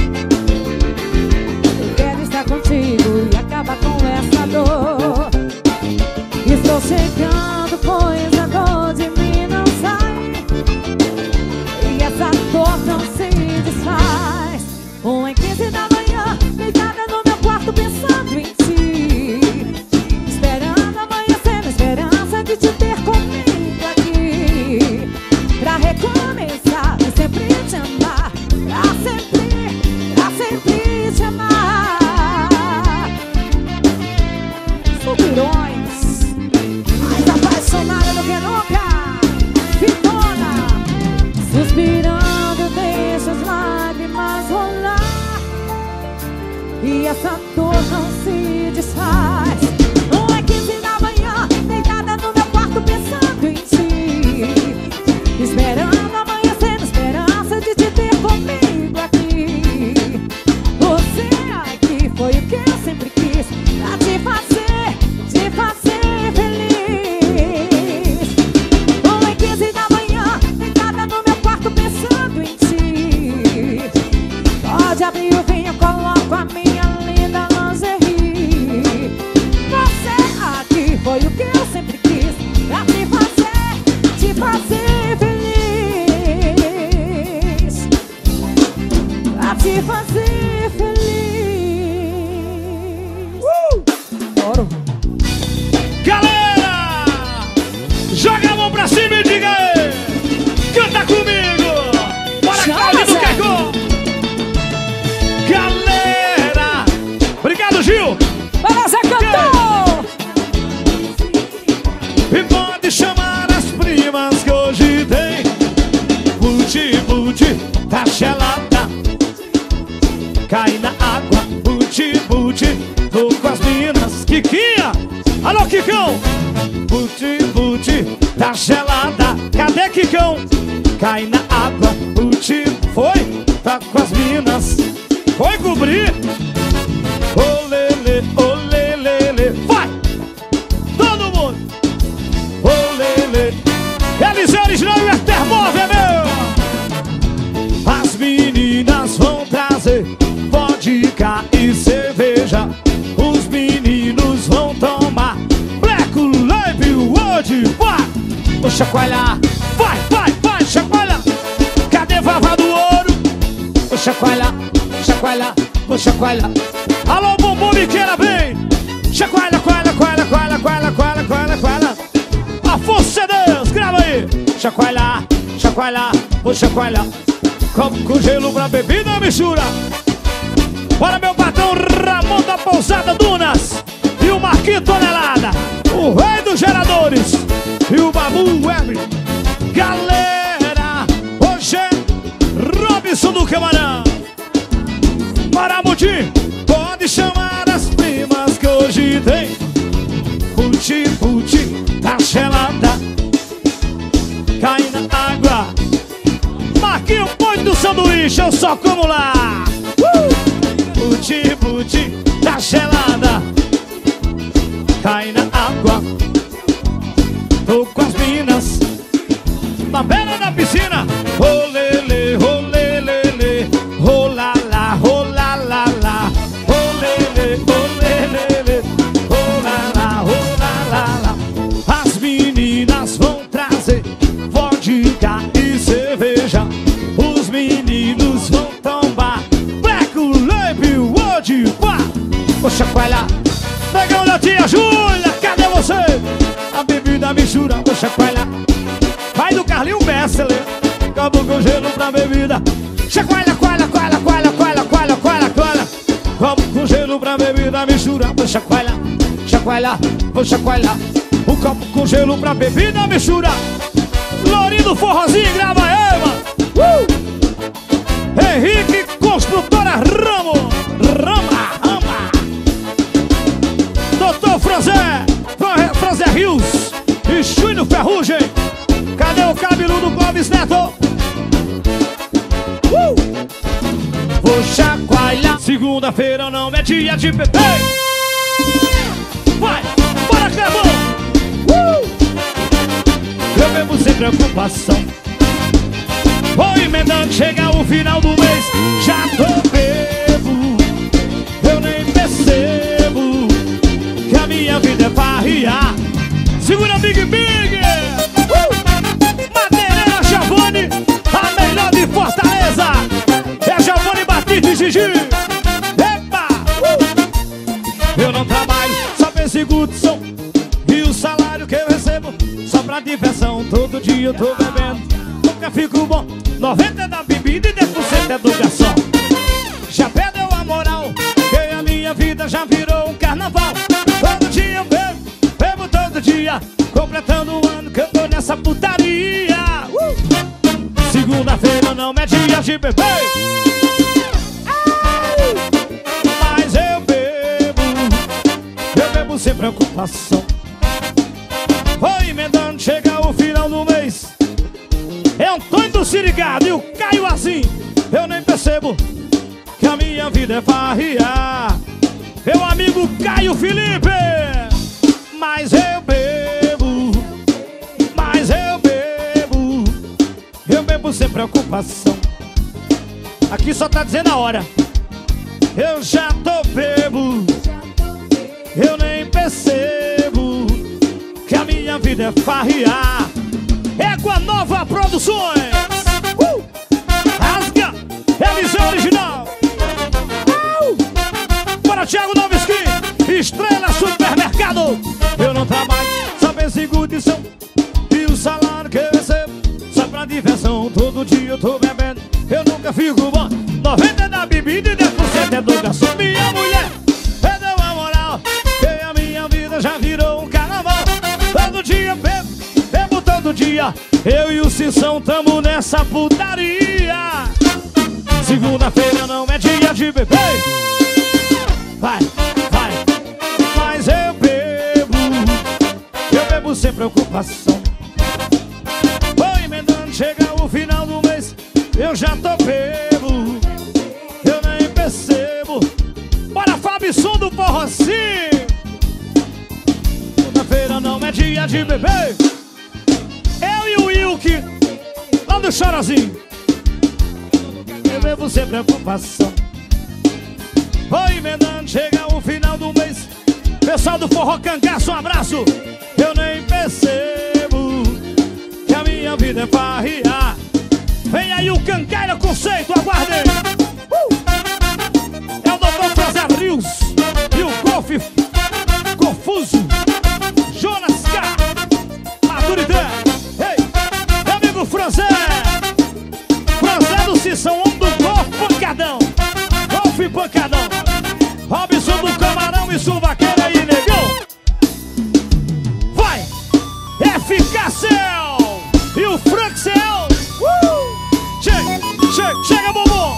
Contigo e acaba com essa dor. Estou chegando, pois a dor de mim não sai. E essa dor não se desfaz. 1h15 da manhã, deitada no meu quarto pensando em ti. Esperando amanhecer na esperança de te ter comigo aqui. Pra recomeçar e sempre te amar. Pra sempre te amar. Mais apaixonada do que nunca, Fitona. Suspirando, deixa as lágrimas rolar. E essa dor não se desfaz. 1h15 da manhã, deitada no meu quarto pensando em ti. Esperando amanhecer na esperança de te ter comigo aqui. Você aqui foi o que eu sempre quis, pra te fazer feliz. 1h15 da manhã, deitada no meu quarto pensando em ti. Pode abrir o vinho, coloco a minha linda lingerie. Você aqui foi o que eu sempre quis, pra te fazer feliz. Pra te fazer feliz. Bora. Galera, joga a mão pra cima e diga aí. Canta comigo. Bora, Cláudio do Quecô. Galera, obrigado, Gil. Bora, Zé Cantor. E pode chamar as primas que hoje tem. Buti, tá gelada. Cai na água, buti, tô com as minas. Kikinha, alô, Kikão. Buti, tá gelada. Cadê Kikão? Cai na água, buti, foi, tá com as minas. Foi cobrir. Olele, vai! Todo mundo! Olele. Eliseu original e Etermóvel, meu! As meninas vão trazer chacoalhar. Vai, vai, vai, chacoalha. Cadê Vavá do Ouro? Vou chacoalhar, chacoalhar, vou chacoalhar. Alô, bumbum, biqueira, vem. Chacoalha, coalha, coalha, coalha, coalha, coalha, coalha, coalha. Afonso Deus, grava aí. Chacoalhar, chacoalhar, vou chacoalhar. Copo com gelo pra bebida, mistura. Bora, meu patrão Ramon da Pousada Dunas e o Marquinhos Tonelada, o rei dos geradores e o Babu Web. Galera, hoje é Robinson do Camarão. Bora, Mudim, pode chamar as primas que hoje tem. Puti, puti, tá gelada, cai na água. Marquinhos, põe do sanduíche, eu só como lá. Puti, puti, tá gelada, cai na água. Tô com as minas na beira da piscina. Olele, olelele, olala, olalala. Olele, olelele, olala, olalala. As meninas vão trazer vodka e cerveja. Os meninos vão tomar Black Label, Vodka. Vou chacoalhar. Negão da tia Júlia, cadê você? A bebida mistura, vou chacoalhar. Vai do Carlinho Bessler, copo com gelo pra bebida. Chacoalha, coalha, coalha, coalha, coalha, coalha, coalha, coalha. Copo com gelo pra bebida mistura, vou chacoalhar, chacoalhar, vou chacoalhar. O copo com gelo pra bebida mistura. Lourinho Forrozinho, grava aí, mano. Henrique Construtora Ramo, Rama, Rama. Doutor Franzé Rios e Júnior Ferrugem. Cadê o cabeludo Clóvis Neto? Vou chacoalhar. Segunda-feira não é dia de beber. Vai, bora, Clebão. Eu bebo sem preocupação. Vou emendando, chega o final do mês. Já tô bebo, eu nem percebo que a minha vida é farriar. Segura Big Big. Madeireira Giovanni, a melhor de Fortaleza. É Giovanni Batista e Gigi. Epa! Eu não trabalho, só penso em curtição. E o salário que eu recebo só pra diversão. Todo dia eu tô bebendo, nunca fico bom. 90 é da bebida e 10% é do garçom. Já perdeu a moral, que a minha vida já virou um carnaval. Todo dia eu bebo, bebo todo dia, completando o ano que eu tô nessa putaria. Segunda-feira não é dia de beber. Mas eu bebo sem preocupação. Vou emendando, chega o final do mês. É Antônio do Sirigado e o Caio assim. Eu nem percebo que a minha vida é farriar. Meu amigo Caio Felipe. Mas eu bebo, mas eu bebo. Eu bebo sem preocupação. Aqui só tá dizendo a hora. Eu já tô bebo, eu nem percebo que a minha vida é farriar. Égua Nova Produções. Rasga, MZ original. Bora, Thiago Noviskin, Estrela Supermercado. Eu não trabalho, só penso em curtição. E o salário que eu recebo só pra diversão. Todo dia eu tô bebendo, eu nunca fico bom. 90 é da bebida e 10% é do garçom. Minha mulher perdeu a moral, que a minha vida já virou um carnaval. Todo dia eu bebo, bebo todo dia. Eu e o Cissão tamo nessa putaria. Segunda-feira não é dia de beber. Vai, vai. Mas eu bebo sem preocupação. Vou emendando, chega o final do mês. Eu já tô bebo, eu nem percebo. Bora, Fábio, som do Forrozinho. Segunda-feira não é dia de beber. Eu e o Wilke, lá do Chorozinho. Eu bebo sem preocupação. Vou emendando, chega o final do mês. Pessoal do Forró Cangaço, um abraço. Eu nem percebo minha vida é farrear. Vem aí o Cangaira Conceito, aguardem. É o Dr. Franzé Rios e o Golf Confuso Jonas K. Maturidade. Ei, meu amigo Franzé. Franzé do Cissão, um do Golf Pancadão. Golf Pancadão. Robson do Camarão e Suvaqueira aí, negão. Vai, Eficacel e o Franxel. Chega, Bubu.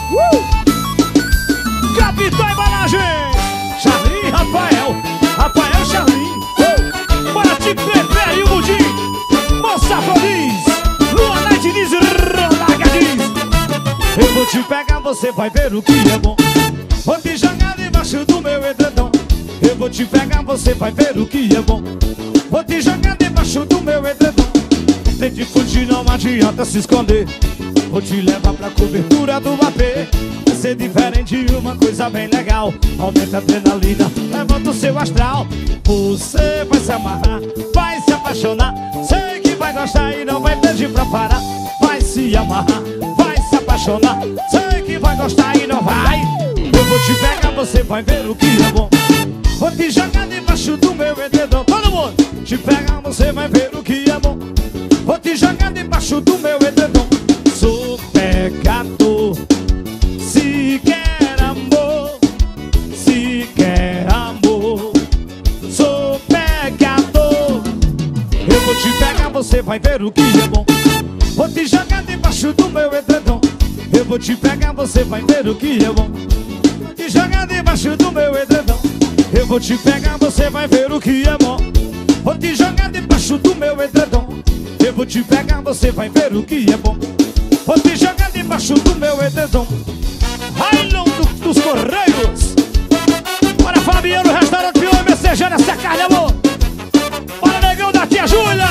Capitão Embalagem. Charlin, Rafael Charlin. Bora te Pepe e o Mudim. Moça Feliz, Luana Diniz e Ronaga diz: eu vou te pegar, você vai ver o que é bom. Vou te jogar debaixo do meu edredom. Eu vou te pegar, você vai ver o que é bom. Vou te jogar debaixo do meu edredom. Tente fugir, não adianta se esconder. Vou te levar pra cobertura do AP. Vai ser diferente, uma coisa bem legal. Aumenta a adrenalina, levanta o seu astral. Você vai se amarrar, vai se apaixonar. Sei que vai gostar e não vai pedir pra parar. Vai se amarrar, vai se apaixonar. Sei que vai gostar e não vai. Eu vou te pegar, você vai ver o que é bom. Vou te jogar debaixo do meu edredom. Todo mundo! Te pegar, você vai ver o que é bom. Vou te jogar debaixo do meu edredom. Sou pecador. Se quer amor, se quer amor. Sou pecador. Eu vou te pegar, você vai ver o que é bom. Vou te jogar debaixo do meu edredom. Eu vou te pegar, você vai ver o que é bom. Vou te jogar debaixo do meu edredom. Eu vou te pegar, você vai ver o que é bom. Vou te jogar debaixo do meu edredom. Eu vou te pegar, você vai ver o que é bom. Vou te jogar debaixo do meu edredom. Railão dos Correios. Bora Fabiano, restaurante Pior, messejando essa carne, amor. Bora negão da tia Júlia.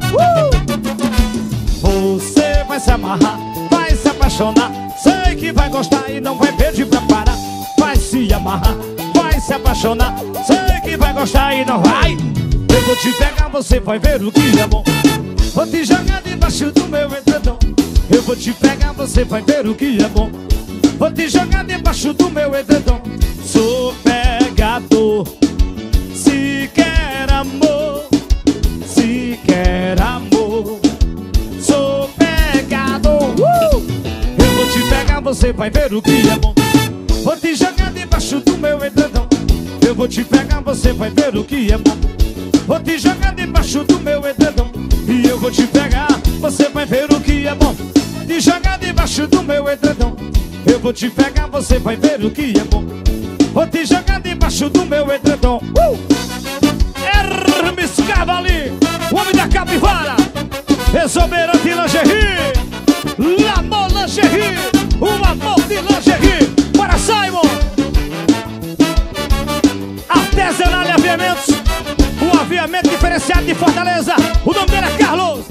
Você vai se amarrar, vai se apaixonar. Sei que vai gostar e não vai pedir pra parar. Vai se amarrar, vai se apaixonar. Sei que vai gostar e não vai. Eu vou te pegar, você vai ver o que é bom. Vou te jogar debaixo do meu edredom. Eu vou te pegar, você vai ver o que é bom. Vou te jogar debaixo do meu edredom. Sou pegador. Se quer amor, se quer amor. Sou pegador. Eu vou te pegar, você vai ver o que é bom. Vou te jogar debaixo do meu edredom. Eu vou te pegar, você vai ver o que é bom. Vou te jogar debaixo do meu edredom. E eu vou te pegar, você vai ver o que é bom. Te jogar debaixo do meu edredom. Eu vou te pegar, você vai ver o que é bom. Vou te jogar debaixo do meu edredom. Hermes Cavali, o homem da capivara. Exuberante lingerie, L'Amor Lingerie, o amor de lingerie. Para Simon, Artesanal e Aviamentos, um aviamento diferenciado de Fortaleza. O nome dele é Carlos.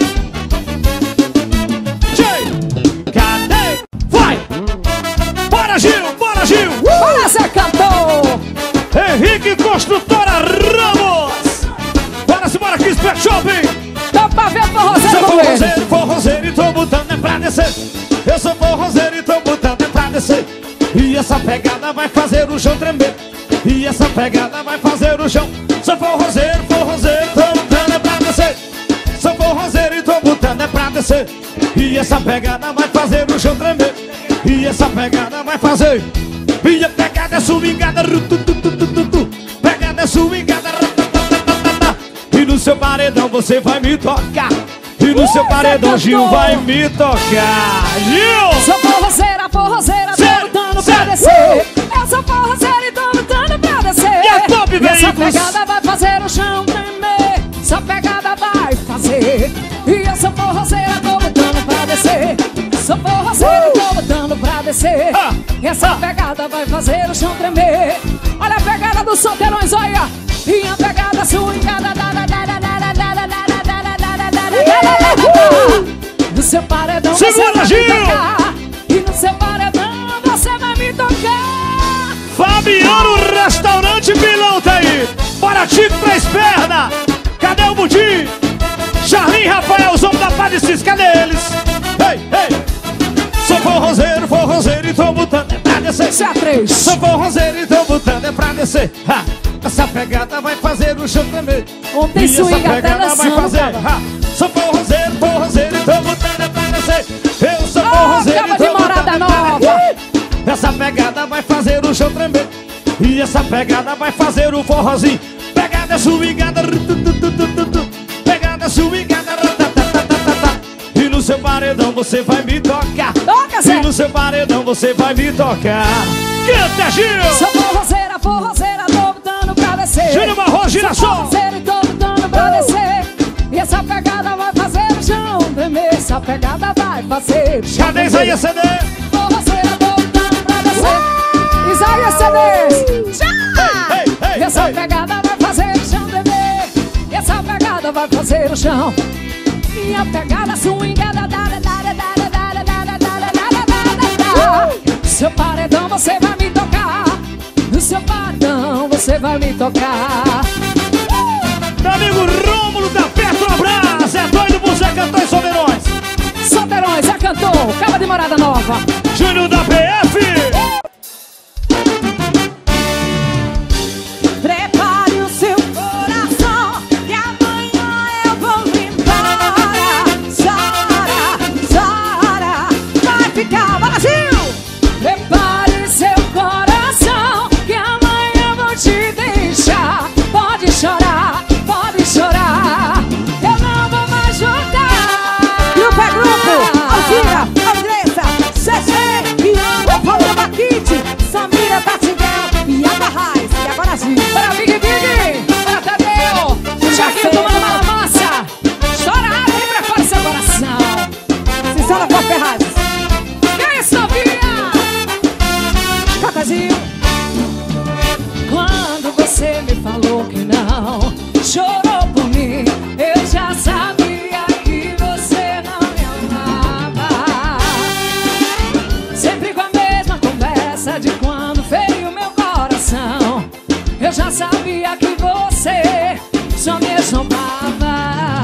Cadê? Vai! Bora, Gil! Bora, Gil! Bora, Zé Cantor! Henrique Construtora Ramos! Bora, simbora aqui, Pet Shopping! Tô pra ver forrozeiro. Sou forrozeiro, forrozeiro e tô botando é pra descer. Eu sou forrozeiro e tô botando é pra descer. E essa pegada vai fazer o chão tremer. E essa pegada vai fazer o chão. Sou forrozeiro, forrozeiro, tô botando é pra descer. Sou forrozeiro e tô botando é pra descer. E essa pegada vai fazer o chão tremer. E essa pegada vai fazer. E a pegada é swingada. Pegada é swingada. E no seu paredão você vai me tocar. E no seu paredão Gil vai me tocar. Gil! Sou forrozeira, forrozeira, tô lutando pra descer. Eu sou forrozeira e tô lutando pra descer. E a Top Veículos. Essa Veículos? pegada vai fazer o chão tremer. Essa pegada vai fazer. E eu sou forrozeira, tô lutando pra descer. Sou forrozeira e tô lutando pra descer. Essa pegada vai fazer o chão tremer. Olha a pegada dos solteirões, olha. E a pegada swingada. No seu paredão segura, você vai Gil! me tocar. E no seu paredão você vai me tocar. Fabiano, restaurante Pilão tá aí. Bora, Tico, três pernas. Cadê o Budim? Charlin, Rafael, os homens da Padre Cis. 3. Sou forrozeiro e tô botando é pra descer. Ha! Essa pegada vai fazer o chão tremer. Ontem E essa swing até pegada vai dançando, fazer. cara. Ha! Sou forrozeiro e tô botando é pra descer. Eu sou forrozeiro Caba e tô de Morada botando é pra Nova. descer. Essa pegada vai fazer o chão tremer. E essa pegada vai fazer o forrozinho. Pegada swingada. Pegada swingada. E no seu paredão você vai me tocar. Toca, E Zé. no seu paredão você vai me tocar. Canta, Gil! Sou forrozeira, forrozeira, tô botando pra descer. Júnior Marrom, gira Sou só! forrozeira e tô botando pra descer. E essa pegada vai fazer o chão tremer. Essa pegada vai fazer o chão Cadê tremer. Isaías CD? Forrozeira, tô botando pra descer. Isaías CDs. Ei, ei, E essa ei. pegada vai fazer o chão tremer. E essa pegada vai fazer o chão. Minha pegada swingada. Seu paredão você vai me tocar. No seu paredão você vai me tocar. Meu amigo Rômulo da Petrobras. É doido por Zé Cantor e Solteirões. Solteirões, é cantor, Caba de Morada Nova. Júnior da PF. Prepare o seu coração, que amanhã eu vou embora. Chora, chora, vai ficar Brasil. Prepare seu coração, que amanhã eu vou te deixar. Pode chorar, eu não vou mais jogar. Grupo é grupo, Alzira, Andressa, Cecê, Iana, Paula Maquite, Samira, Tatigão e a Barrais. E agora sim. Para Big Big, para Tadeu, Jaquinho tomando uma massa. Chora água e prepare seu coração. Cicela com Ferraz. Que é isso, novinha? Cata Gil. Quando você me falou que não, chorou por mim, eu já sabia que você não me amava. Sempre com a mesma conversa de quando feriu meu coração, eu já sabia que você só me esnobava.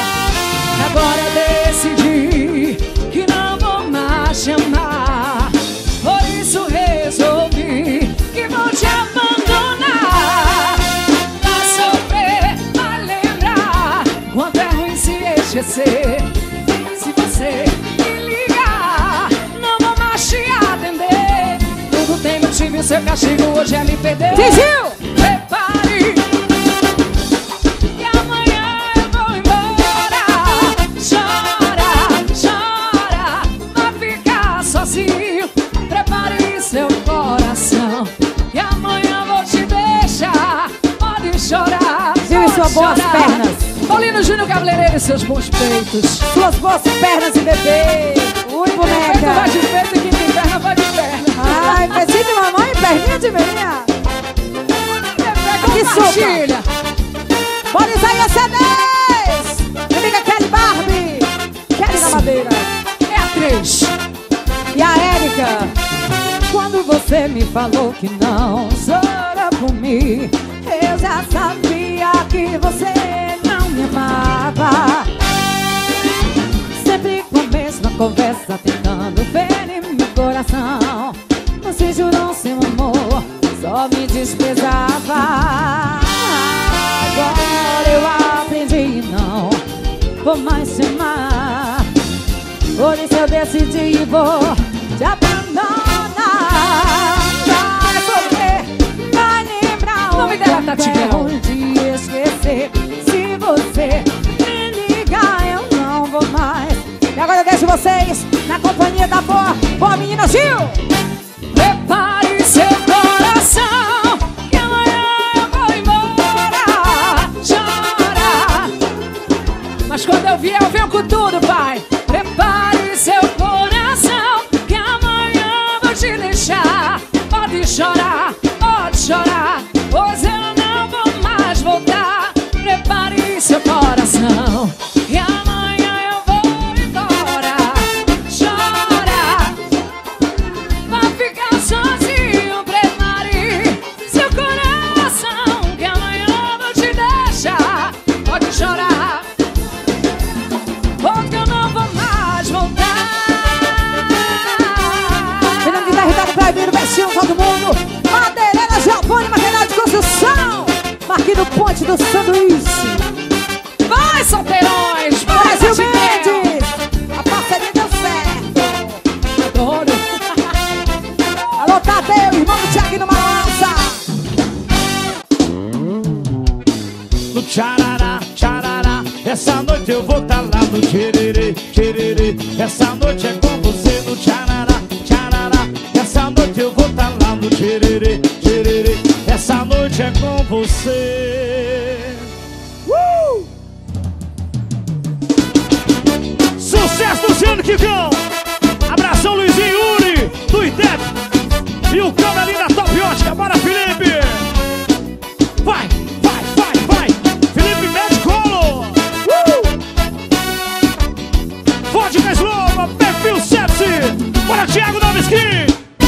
Agora eu decidi que não vou mais te amar. Por isso resolvi que vou te abandonar. Vai sofrer, vai lembrar quanto é ruim se esquecer. Se você me ligar, não vou mais te atender. Tudo tem motivo e o seu castigo hoje é me perder. Gil. Prepare, que amanhã eu vou embora. Chora, chora, vai ficar sozinho. Prepare seu coração, que amanhã eu vou te deixar. Pode chorar, Gil e pode suas boas chorar. pernas. Paulino Júnior Cabeleireiro e seus bons peitos. Suas boas pernas e bebê. Ui, Peito vai boneca. de peito e quem tem perna vai de perna. Ai, pezinho de mamãe e perninha de menina. Que Compartilha. Bora, Isaías CDs. Minha amiga Kelly Barbie. Kelly na madeira. É a 3. E a Érica. Quando você me falou que não chora por mim, eu já sabia que você não me amava. Sempre com a mesma conversa, tentando ferir meu coração. Você jurou seu amor, só me desprezava. Agora eu aprendi, não vou mais te amar. Por isso eu decidi e vou te abandonar. Vai sofrer, vai lembrar O nome dela, quanto é Tatigão. ruim de esquecer. Se você me ligar, eu não vou mais. E agora eu deixo vocês na companhia da boa menina Gil. Prepare seu coração, que amanhã eu vou embora. Chora, mas quando eu vier eu venho com tudo, pai. Prepare seu coração, que amanhã eu vou te deixar. Pode chorar, pois eu não vou mais voltar. Prepare seu coração, que amanhã eu vou embora. Chora, vai ficar sozinho. Prepare seu coração, que amanhã eu vou te deixar. Pode chorar, porque eu não vou mais voltar. Fernando de Guitarra, tá no Praia, no Bestinho, todo mundo. do sanduíche. Vai, solteirões! Brasil Mendes! A parceria deu certo. Adoro! Alô, Tadeu, irmão do Thiaguinho Malança. No tcharará, tcharará, essa noite eu vou tá lá no tchererê, tchererê. Essa noite é com você no tcharará, tcharará. Essa noite eu vou tá lá no tchererê, tchererê. Essa noite é com você. Sucesso Luciano Kikão. Abração Luizinho Yuri do ITEP e o câmera ali da Top Ótica. Bora, Felipe. Vai, vai, vai, vai. Felipe Medicolo. Vodka Slova, perfil sepsi. Bora, Thiago Noviskin.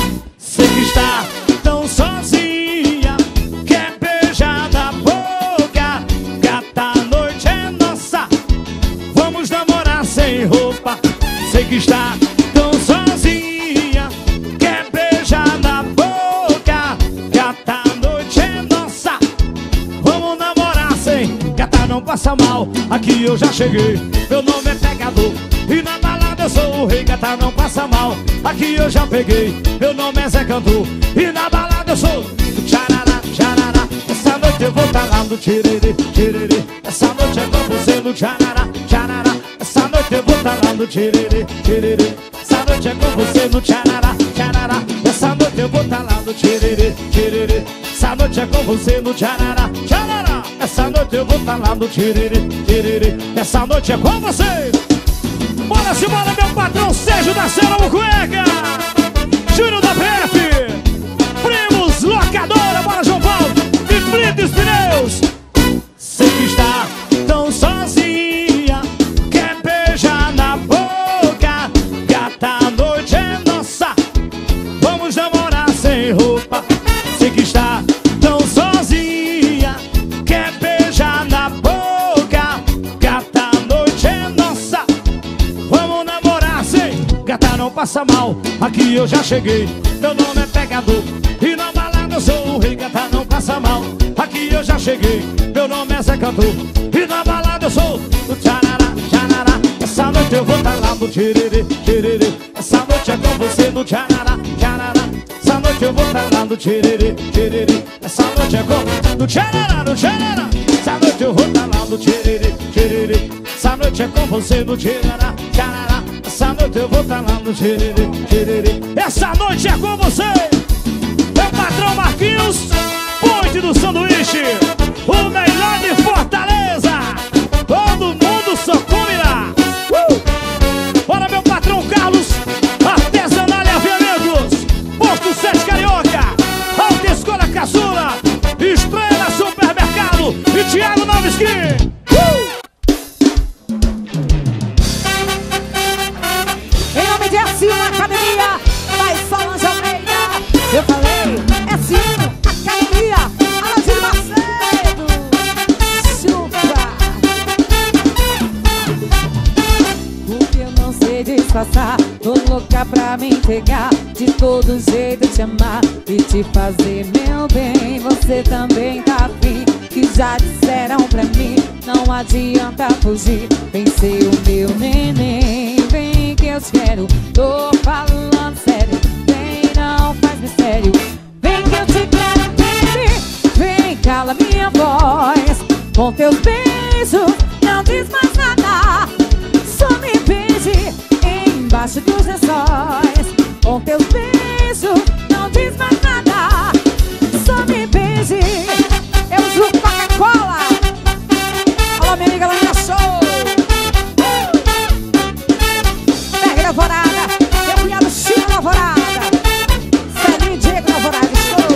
Sei que está tão sozinha, quer beijar na boca. Gata, a noite é nossa, vamos namorar sem roupa. Sei que está tão sozinha, quer beijar na boca. Gata, a noite é nossa, vamos namorar sem. Gata, não passa mal, aqui eu já cheguei. Meu nome é pegador e na balada eu sou o rei. Gata, não passa mal, aqui eu já peguei. Meu nome é Zé Cantor e na balada eu sou o tcharará, tcharará. Essa noite eu vou tá lá no tchererê, tchererê. Essa noite é com você no tcharará, tcharará. Essa noite eu vou tá lá no tchererê, tchererê. Essa noite é com você no tcharará, tcharará. Essa noite eu vou tá lá no tchererê, tchererê. Essa noite é com você no tcharará, tcharará. Essa noite eu vou tá lá no tchererê, tchererê. Essa noite é com você. Bora se bora, meu patrão Sérgio da Cena Mucueca, Júnior da PF, Primos Locadora, bora João Paulo e Blitz Pneus. Sei que está tão sozinha, quer beijar na boca. Gata, a noite é nossa, vamos namorar sem roupa. Sei que está tão sozinha, quer beijar na boca. Gata, a noite é nossa, vamos namorar sem. Gata, não passa mal, aqui eu já cheguei. Meu nome é pegador e na balada eu sou o rei. Gata, não passa mal, aqui eu já cheguei. Meu nome é Zé Cantor e na balada eu sou o tcharará, tcharará. Essa noite eu vou tá lá no tchererê, tchererê. Essa noite é com você no tcharará, tcharará. Essa noite eu vou tá lá no tchererê, tchererê. Essa noite é com no tcharará, no tcharará. Essa noite eu vou tá lá no tchererê, tchererê. Essa noite é com você no tcharará, tcharará. Essa noite eu vou tá lá no tchererê, tchererê. Essa noite é com você, meu patrão Marquinhos, ponte do sanduíche, o melhor de Fortaleza. Todo mundo só comerá. Bora, meu patrão Carlos, Artesanal e Aviamentos, Posto 7 Carioca, Alta Escola Caçula, Estrela Supermercado e Thiago Noviskin. Em nome de S1 Academia, vai Solange Almeida. Eu falei, S1 Academia, Aladir Macedo. Chupa. Porque eu não sei disfarçar, tô louca pra me entregar. De todo jeito te amar e te fazer meu bem. Você também tá afim, que já disseram pra mim. Não adianta fugir, vem ser o meu neném. Vem que eu te quero, tô falando sério. Vem, não faz mistério. Vem que eu te quero, baby. Vem, cala minha voz com teus beijos, não diz mais nada. Só me beije embaixo dos lençóis. Com teus beijos, não diz mais nada. Só me beije. Eu uso Coca-Cola. Alô, minha amiga Laninha Show. Pega Alvorada, meu cunhado Chico na Alvorada, Celinho Diego na Alvorada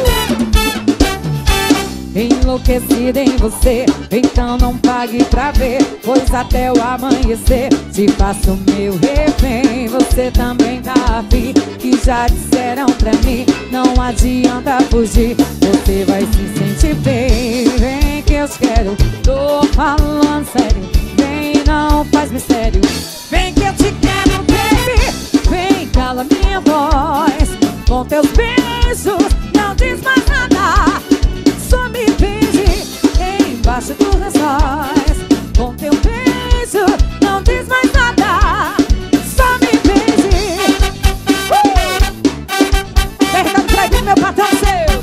Show. Enlouquecida em você, então não pague pra ver, pois até o amanhecer te faço meu refém. Você também tá afim, que já disseram pra mim. Não adianta fugir, você vai se sentir bem. Vem que eu te quero, tô falando sério. Vem, não faz mistério. Vem que eu te quero, baby. Vem, cala minha voz com teus beijos, não diz mais nada. Só me beije embaixo dos lençóis. Com teu beijo, não diz mais nada, só me beije. Fernando proibido, meu patrão seu.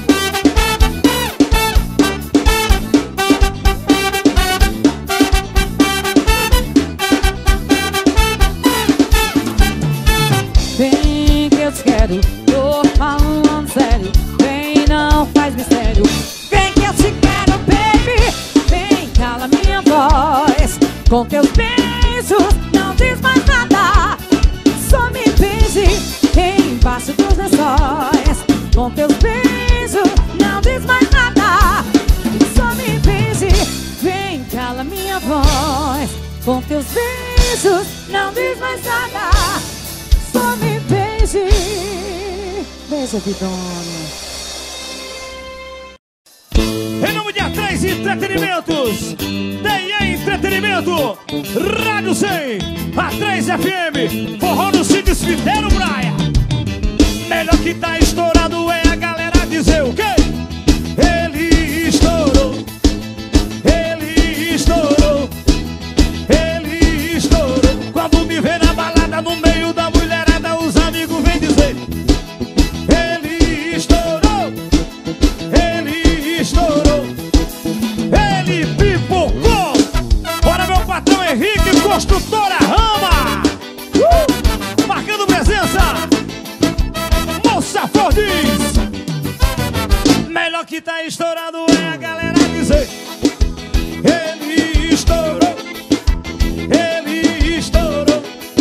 Vem que eu te quero, tô falando sério. Vem, não faz mistério. Vem que eu te quero, baby. Vem, cala minha voz. Com teus beijos, não diz mais nada, só me beije. Embaixo dos lençóis. Com teus beijos, não diz mais nada, só me beije. Vem, cala minha voz. Com teus beijos, não diz mais nada, só me beije. Beija, Vidônia. Em nome de A3 Entretenimentos, DIA Entretenimento, Rádio 100, A3 FM, forró no Cid Fidero Praia. Melhor que tá estourado é a galera dizer o quê? Ele estourou, ele estourou, ele estourou. Quando me vê na balada no meio da mulherada, os amigos vêm dizer: ele estourou, ele estourou, ele pipocou. Bora, meu patrão Henrique, construtora Rama, marcando presença. Moça Fordiz. Melhor que tá estourado é a galera dizer: ele estourou, ele estourou,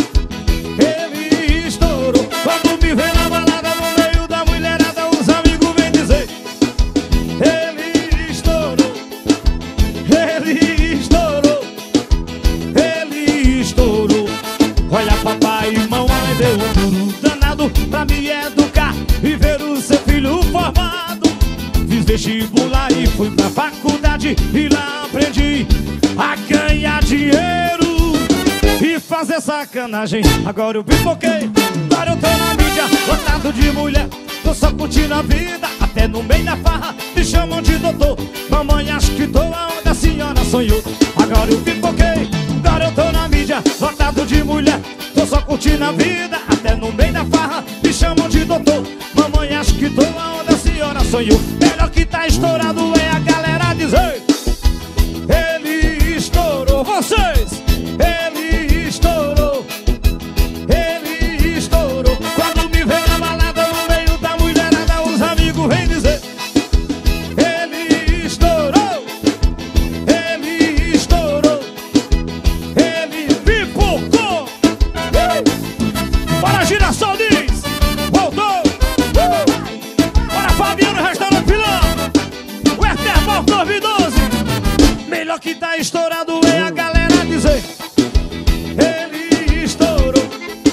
ele estourou. Quando me vê na balada no meio da mulherada, os amigos vêm dizer: ele estourou, ele estourou, ele estourou. Olha, papai e mamãe deu um duro danado pra me educar e ver o seu filho formado. Fiz vestibular e fui pra faculdade, e lá aprendi a ganhar dinheiro e fazer sacanagem. Agora eu pipoquei, agora eu tô na mídia, lotado de mulher, tô só curtindo a vida. Até no meio da farra me chamam de doutor. Mamãe, acho que tô aonde a senhora sonhou. Agora eu pipoquei, agora eu tô na mídia, lotado de mulher, tô só curtindo a vida. Até no meio da farra me chamam de doutor. Mamãe, acho que tô aonde a senhora sonhou. Melhor que tá estourado é a galera dizer: ele estourou. Vocês, ele estourou, ele estourou. Quando me vê na balada no meio da mulherada, os amigos vêm dizer: ele estourou, ele estourou, ele pipocou. Bora, Girassol diz, voltou. Bora, Fabiano, Restaurante Pilão, o Etermal 2012. Melhor que tá estourado é a galera dizer: ele estourou,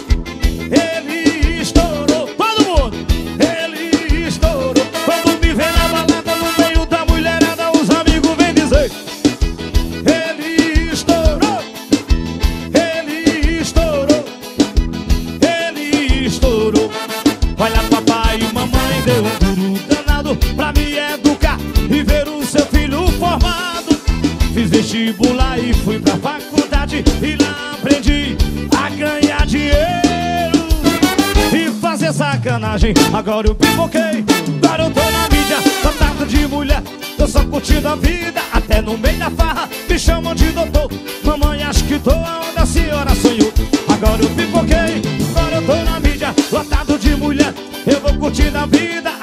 ele estourou. Todo mundo, ele estourou. Quando me vê na balada no meio da mulherada, os amigos vêm dizer: ele estourou, ele estourou, ele estourou. Olha, papai e mamãe deu um duro danado pra me educar e ver o seu filho formado. Fiz vestibular e fui pra faculdade, e lá aprendi a ganhar dinheiro e fazer sacanagem. Agora eu pipoquei, agora eu tô na mídia, lotado de mulher, tô só curtindo a vida. Até no meio da farra me chamam de doutor. Mamãe, acho que tô aonde a senhora sonhou. Agora eu pipoquei, agora eu tô na mídia, lotado de mulher, eu vou curtindo a vida.